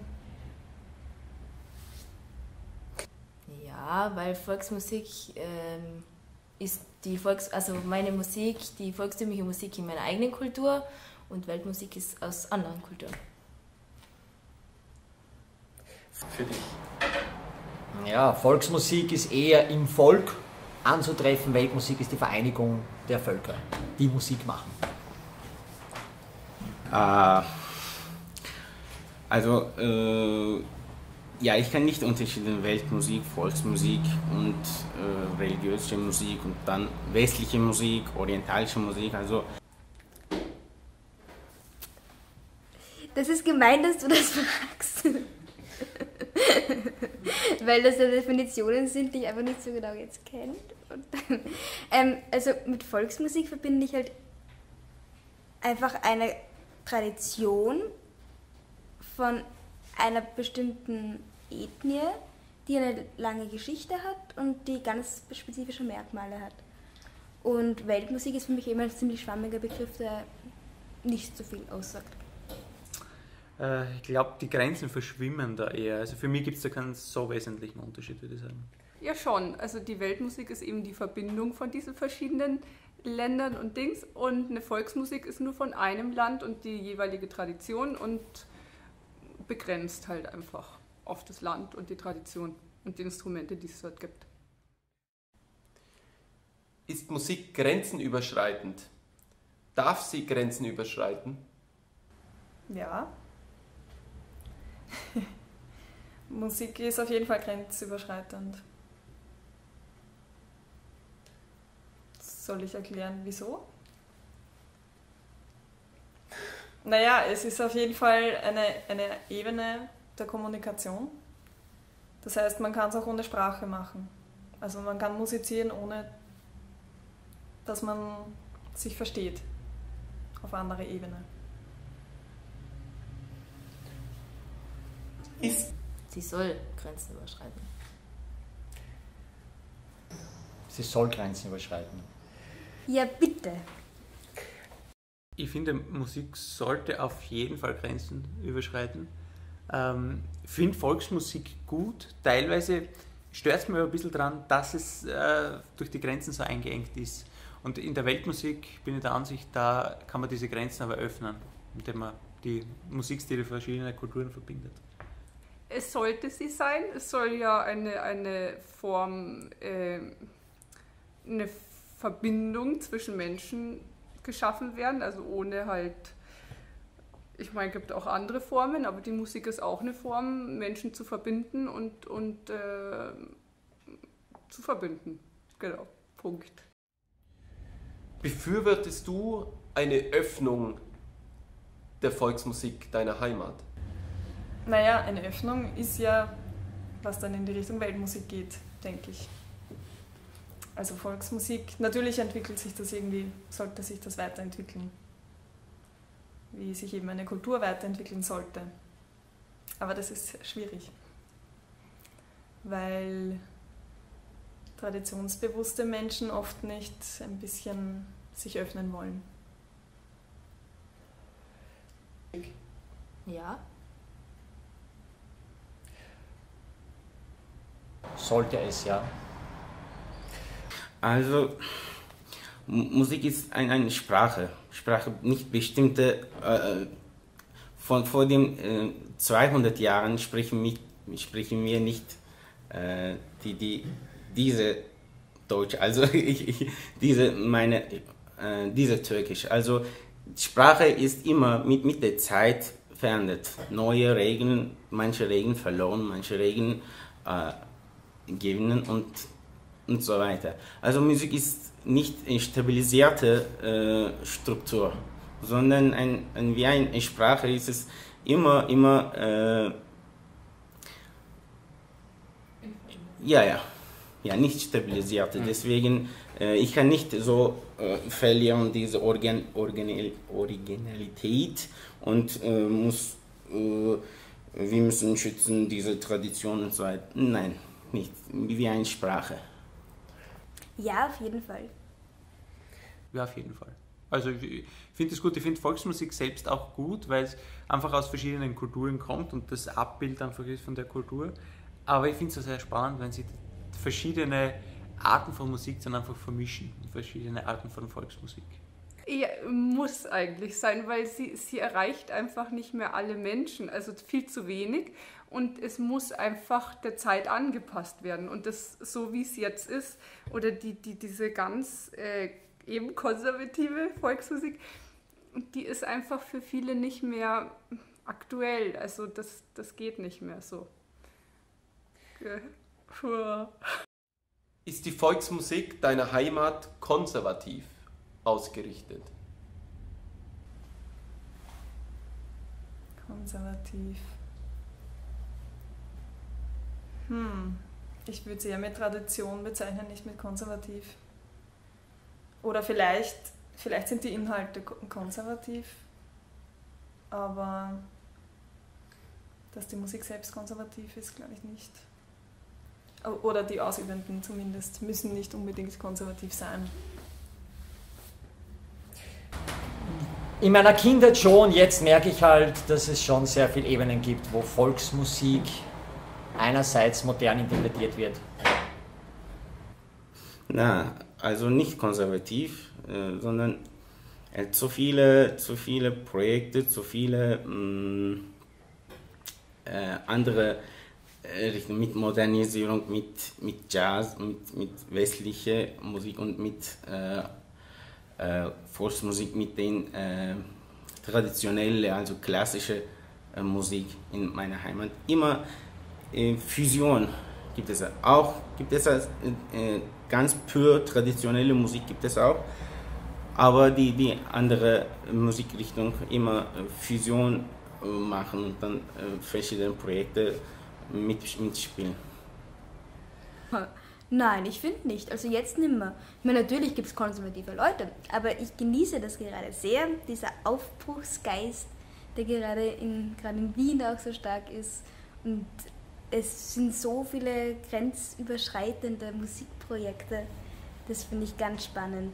Ja, weil Volksmusik ähm, ist die Volks, also meine Musik, die volkstümliche Musik in meiner eigenen Kultur und Weltmusik ist aus anderen Kulturen. Für dich? Ja, Volksmusik ist eher im Volk anzutreffen, Weltmusik ist die Vereinigung der Völker, die Musik machen. Äh, also, äh, ja, ich kann nicht unterschieden Weltmusik, Volksmusik und äh, religiöse Musik und dann westliche Musik, orientalische Musik, also. Das ist gemein, dass du das fragst. Weil das ja Definitionen sind, die ich einfach nicht so genau jetzt kenne. ähm, also mit Volksmusik verbinde ich halt einfach eine Tradition von einer bestimmten Ethnie, die eine lange Geschichte hat und die ganz spezifische Merkmale hat. Und Weltmusik ist für mich immer ein ziemlich schwammiger Begriff, der nicht so viel aussagt. Äh, ich glaube, die Grenzen verschwimmen da eher. Also für mich gibt es da keinen so wesentlichen Unterschied, würde ich sagen. Ja schon, also die Weltmusik ist eben die Verbindung von diesen verschiedenen Ländern und Dings und eine Volksmusik ist nur von einem Land und die jeweilige Tradition und begrenzt halt einfach auf das Land und die Tradition und die Instrumente, die es dort gibt. Ist Musik grenzenüberschreitend? Darf sie Grenzen überschreiten? Ja. Musik ist auf jeden Fall grenzüberschreitend. Soll ich erklären, wieso? Naja, es ist auf jeden Fall eine, eine Ebene der Kommunikation. Das heißt, man kann es auch ohne Sprache machen. Also man kann musizieren, ohne dass man sich versteht auf anderer Ebene. Ist Sie soll Grenzen überschreiten. Sie soll Grenzen überschreiten. Ja, bitte. Ich finde, Musik sollte auf jeden Fall Grenzen überschreiten. Ähm, ich finde Volksmusik gut. Teilweise stört es mir aber ein bisschen daran, dass es äh, durch die Grenzen so eingeengt ist. Und in der Weltmusik bin ich der Ansicht, da kann man diese Grenzen aber öffnen, indem man die Musikstile verschiedener Kulturen verbindet. Es sollte sie sein, es soll ja eine, eine Form, äh, eine Verbindung zwischen Menschen geschaffen werden, also ohne halt, ich meine, es gibt auch andere Formen, aber die Musik ist auch eine Form, Menschen zu verbinden und, und äh, zu verbinden. Genau, Punkt. Befürwortest du eine Öffnung der Volksmusik deiner Heimat? Naja, eine Öffnung ist ja, was dann in die Richtung Weltmusik geht, denke ich. Also Volksmusik, natürlich entwickelt sich das irgendwie, sollte sich das weiterentwickeln, wie sich eben eine Kultur weiterentwickeln sollte. Aber das ist schwierig, weil traditionsbewusste Menschen oft nicht ein bisschen sich öffnen wollen. Ja. Sollte es, ja. Also, M- Musik ist ein, eine Sprache. Sprache, nicht bestimmte. Äh, von vor den äh, zweihundert Jahren sprechen, mich, sprechen wir nicht äh, die, die, diese Deutsch, also ich, ich, diese, meine, äh, diese Türkisch. Also, Sprache ist immer mit, mit der Zeit verändert. Neue Regeln, manche Regeln verloren, manche Regeln äh, gewinnen und, und so weiter. Also Musik ist nicht eine stabilisierte äh, Struktur, sondern ein, ein, wie eine Sprache ist es immer, immer, äh, ja, ja, ja, nicht stabilisierte. Mhm. Deswegen, äh, ich kann nicht so äh, verlieren diese Organ, Original, Originalität und äh, muss, äh, wir müssen schützen diese Tradition und so weiter. Nein, nicht, wie eine Sprache. Ja, auf jeden Fall. Ja, auf jeden Fall. Also ich finde es gut, ich finde Volksmusik selbst auch gut, weil es einfach aus verschiedenen Kulturen kommt und das Abbild einfach ist von der Kultur. Aber ich finde es auch sehr spannend, wenn sie verschiedene Arten von Musik dann einfach vermischen, verschiedene Arten von Volksmusik. Ja, muss eigentlich sein, weil sie, sie erreicht einfach nicht mehr alle Menschen, also viel zu wenig. Und es muss einfach der Zeit angepasst werden. Und das, so wie es jetzt ist, oder die, die, diese ganz äh, eben konservative Volksmusik, die ist einfach für viele nicht mehr aktuell. Also das, das geht nicht mehr so. Ist die Volksmusik deiner Heimat konservativ ausgerichtet? Konservativ. Hm, ich würde sie eher mit Tradition bezeichnen, nicht mit konservativ. Oder vielleicht, vielleicht sind die Inhalte konservativ, aber dass die Musik selbst konservativ ist, glaube ich nicht. Oder die Ausübenden zumindest müssen nicht unbedingt konservativ sein. In meiner Kindheit schon, jetzt merke ich halt, dass es schon sehr viele Ebenen gibt, wo Volksmusik einerseits modern interpretiert wird. Na, also nicht konservativ, äh, sondern äh, zu viele, zu viele Projekte, zu viele mh, äh, andere äh, Richtungen mit Modernisierung, mit, mit Jazz, mit, mit westlicher Musik und mit äh, äh, Volksmusik, mit den äh, traditionellen, also klassische äh, Musik in meiner Heimat. Immer äh, Fusion gibt es auch, gibt es äh, ganz pur traditionelle Musik gibt es auch, aber die, die andere Musikrichtung immer Fusion machen und dann verschiedene Projekte mit, mitspielen. Nein, ich finde nicht. Also jetzt nimmer. Ich meine, natürlich gibt es konservative Leute, aber ich genieße das gerade sehr, dieser Aufbruchsgeist, der gerade in, gerade in Wien auch so stark ist. Und es sind so viele grenzüberschreitende Musikprojekte. Das finde ich ganz spannend.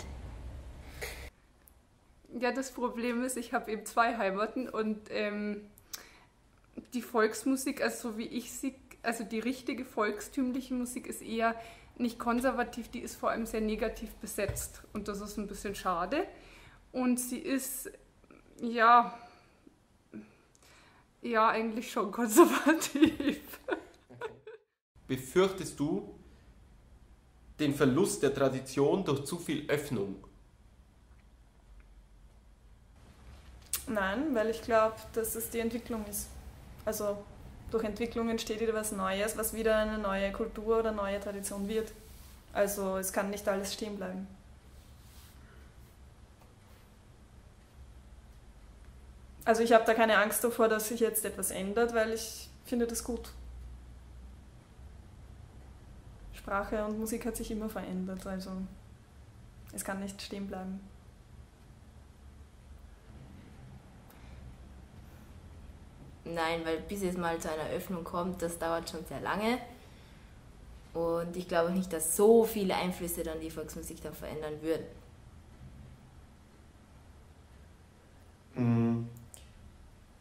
Ja, das Problem ist, ich habe eben zwei Heimaten und ähm, die Volksmusik, also so wie ich sie, also die richtige volkstümliche Musik ist eher nicht konservativ, die ist vor allem sehr negativ besetzt und das ist ein bisschen schade. Und sie ist, ja, ja, eigentlich schon konservativ. Befürchtest du den Verlust der Tradition durch zu viel Öffnung? Nein, weil ich glaube, dass es die Entwicklung ist. Also durch Entwicklung entsteht wieder was Neues, was wieder eine neue Kultur oder neue Tradition wird. Also es kann nicht alles stehen bleiben. Also ich habe da keine Angst davor, dass sich jetzt etwas ändert, weil ich finde das gut. Sprache und Musik hat sich immer verändert, also es kann nicht stehen bleiben. Nein, weil bis es mal zu einer Öffnung kommt, das dauert schon sehr lange. Und ich glaube nicht, dass so viele Einflüsse dann die Volksmusik dann verändern würden.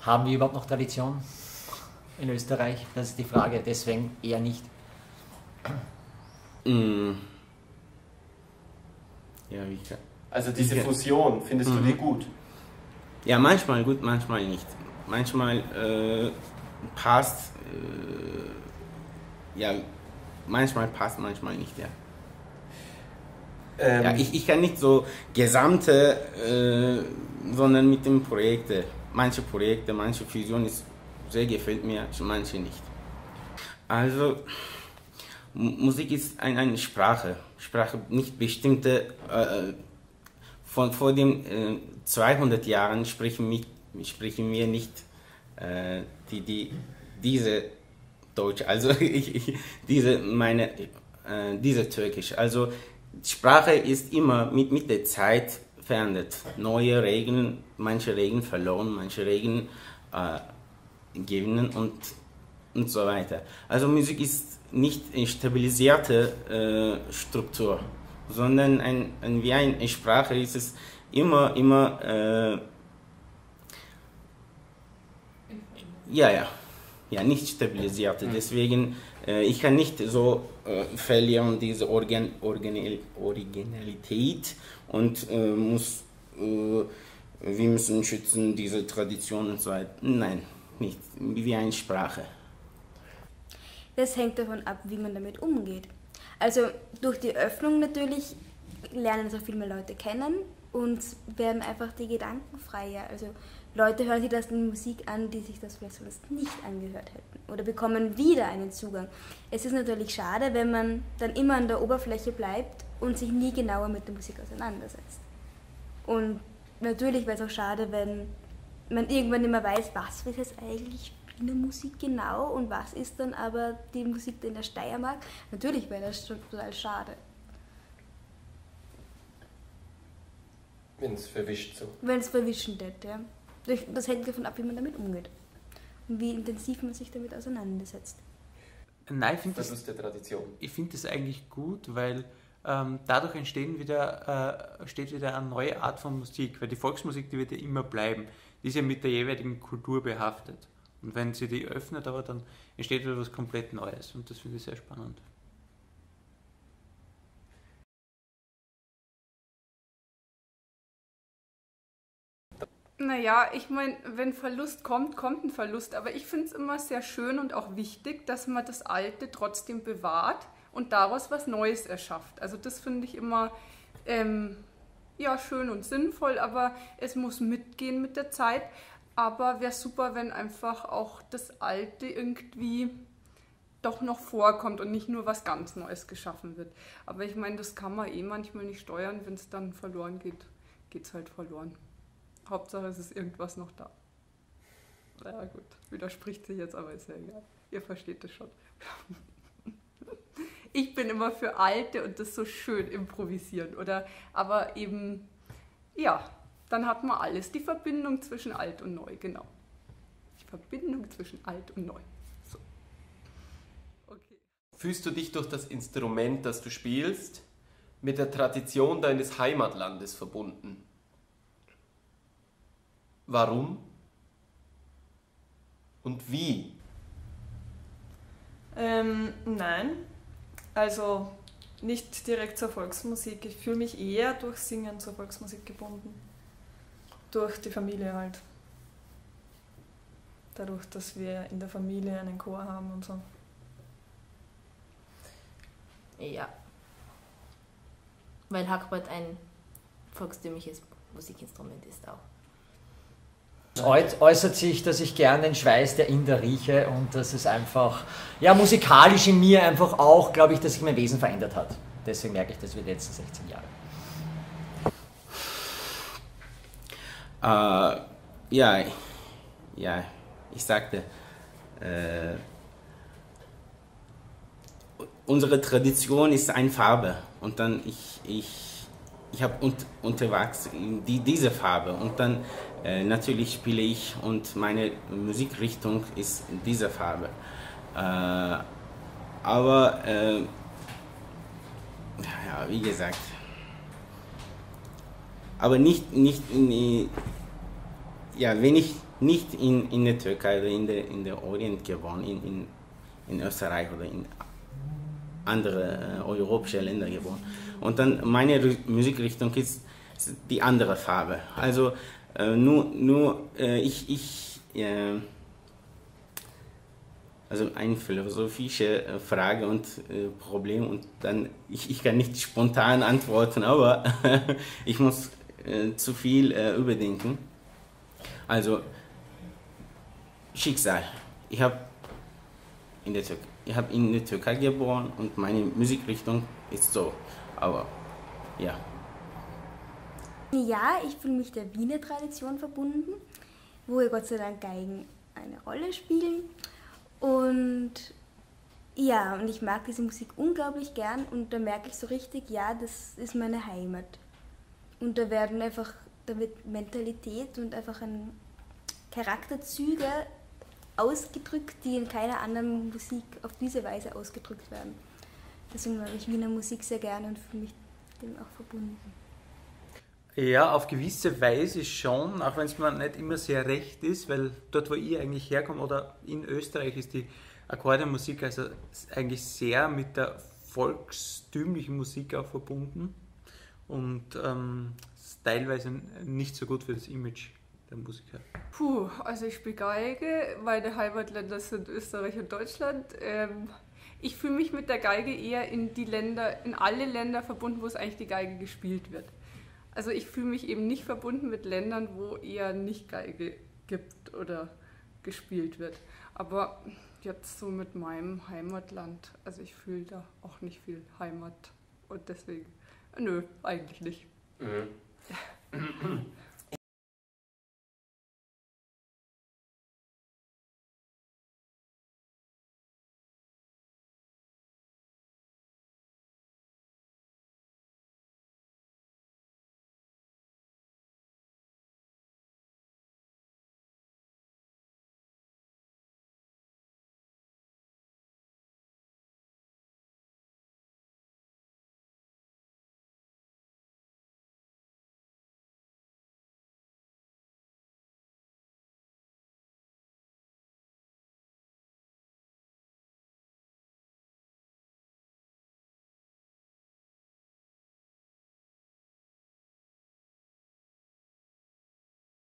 Haben wir überhaupt noch Tradition in Österreich? Das ist die Frage, deswegen eher nicht. Mm. Ja, wie kann. Also diese Ja. Fusion, findest Mhm. du die gut? Ja, manchmal gut, manchmal nicht. Manchmal äh, passt, äh, ja, manchmal passt, manchmal nicht, ja. Ähm, ja ich, ich kann nicht so gesamte, äh, sondern mit den Projekten. Manche Projekte, manche Fusion ist sehr gefällt mir, manche nicht. Also M Musik ist ein, eine Sprache, Sprache nicht bestimmte. Äh, von vor den äh, zweihundert Jahren sprechen, mich, sprechen wir nicht äh, die, die, diese Deutsch, also ich, ich, diese meine äh, diese Türkisch. Also Sprache ist immer mit, mit der Zeit verändert. Neue Regeln, manche Regeln verloren, manche Regeln äh, gewinnen und, und so weiter. Also Musik ist nicht eine stabilisierte äh, Struktur, sondern ein, ein, wie eine Sprache ist es immer, immer, äh, ja, ja, ja, nicht stabilisierte. Deswegen, äh, ich kann nicht so äh, verlieren diese Organ, Original, Originalität und äh, muss, äh, wir müssen schützen diese Tradition und so weiter. Nein, nicht, wie eine Sprache. Das hängt davon ab, wie man damit umgeht. Also durch die Öffnung natürlich lernen es auch viel mehr Leute kennen und werden einfach die Gedanken freier. Also Leute hören sich das in Musik an, die sich das vielleicht sonst nicht angehört hätten oder bekommen wieder einen Zugang. Es ist natürlich schade, wenn man dann immer an der Oberfläche bleibt und sich nie genauer mit der Musik auseinandersetzt. Und natürlich wäre es auch schade, wenn man irgendwann nicht mehr weiß, was ist jetzt eigentlich Wiener Musik genau und was ist dann aber die Musik in der Steiermark. Natürlich wäre das schon total schade. Wenn es verwischt so. Wenn es verwischen wird, ja. Das hängt davon ab, wie man damit umgeht und wie intensiv man sich damit auseinandersetzt. Nein, ich finde Das das, ist der Tradition. ich find das eigentlich gut, weil ähm, dadurch entstehen wieder, äh, entsteht wieder eine neue Art von Musik, weil die Volksmusik, die wird ja immer bleiben, die ist ja mit der jeweiligen Kultur behaftet. Und wenn sie die öffnet, aber dann entsteht wieder was komplett Neues und das finde ich sehr spannend. Naja, ich meine, wenn Verlust kommt, kommt ein Verlust. Aber ich finde es immer sehr schön und auch wichtig, dass man das Alte trotzdem bewahrt und daraus was Neues erschafft. Also das finde ich immer ähm, ja, schön und sinnvoll, aber es muss mitgehen mit der Zeit. Aber wäre super, wenn einfach auch das Alte irgendwie doch noch vorkommt und nicht nur was ganz Neues geschaffen wird. Aber ich meine, das kann man eh manchmal nicht steuern. Wenn es dann verloren geht, geht es halt verloren. Hauptsache es ist irgendwas noch da. Naja gut, widerspricht sich jetzt, aber ist ja egal. Ihr versteht das schon. Ich bin immer für Alte und das so schön improvisieren, oder? Aber eben, ja, dann hat man alles. Die Verbindung zwischen alt und neu, genau. Die Verbindung zwischen alt und neu. So. Okay. Fühlst du dich durch das Instrument, das du spielst, mit der Tradition deines Heimatlandes verbunden? Warum? Und wie? Ähm, nein, also nicht direkt zur Volksmusik. Ich fühle mich eher durch Singen zur Volksmusik gebunden. Durch die Familie halt. Dadurch, dass wir in der Familie einen Chor haben und so. Ja. Weil Hackbrett ein volkstümliches Musikinstrument ist auch. Es äußert sich, dass ich gern den Schweiß der Inder rieche und dass es einfach, ja, musikalisch in mir einfach auch, glaube ich, dass sich mein Wesen verändert hat. Deswegen merke ich das über die letzten sechzehn Jahre. Äh, ja, ja, ich sagte, äh, unsere Tradition ist eine Farbe und dann ich, ich, ich habe un, unterwachsen die, diese Farbe und dann äh, natürlich spiele ich und meine Musikrichtung ist diese Farbe. Äh, aber äh, ja, wie gesagt, aber nicht, nicht, nee, ja, wenn ich nicht in, in der Türkei oder in der, in der Orient geboren, in, in, in Österreich oder in andere äh, europäische Länder geboren. Und dann meine R- Musikrichtung ist die andere Farbe. Also äh, nur, nur äh, ich, ich äh, also eine philosophische Frage und äh, Problem und dann, ich, ich kann nicht spontan antworten, aber ich muss äh, zu viel äh, überdenken. Also Schicksal. Ich habe in der Türkei, ich habe in der Türkei geboren und meine Musikrichtung ist so, aber ja. Ja, ich fühle mich der Wiener Tradition verbunden, wo ja Gott sei Dank Geigen eine Rolle spielen. Und ja, und ich mag diese Musik unglaublich gern und da merke ich so richtig, ja, das ist meine Heimat. Und da werden einfach, da wird Mentalität und einfach ein Charakterzüge ausgedrückt, die in keiner anderen Musik auf diese Weise ausgedrückt werden. Deswegen mag ich Wiener Musik sehr gerne und fühle mich dem auch verbunden. Ja, auf gewisse Weise schon, auch wenn es mir nicht immer sehr recht ist, weil dort, wo ich eigentlich herkomme, oder in Österreich, ist die Akkordeonmusik also eigentlich sehr mit der volkstümlichen Musik auch verbunden und ähm, ist teilweise nicht so gut für das Image der Musiker. Puh, also ich spiele Geige, meine Heimatländer sind Österreich und Deutschland. Ähm, ich fühle mich mit der Geige eher in die Länder, in alle Länder verbunden, wo es eigentlich die Geige gespielt wird. Also ich fühle mich eben nicht verbunden mit Ländern, wo eher nicht Geige gibt oder gespielt wird. Aber jetzt so mit meinem Heimatland, also ich fühle da auch nicht viel Heimat und deswegen, nö, eigentlich nicht. Mhm.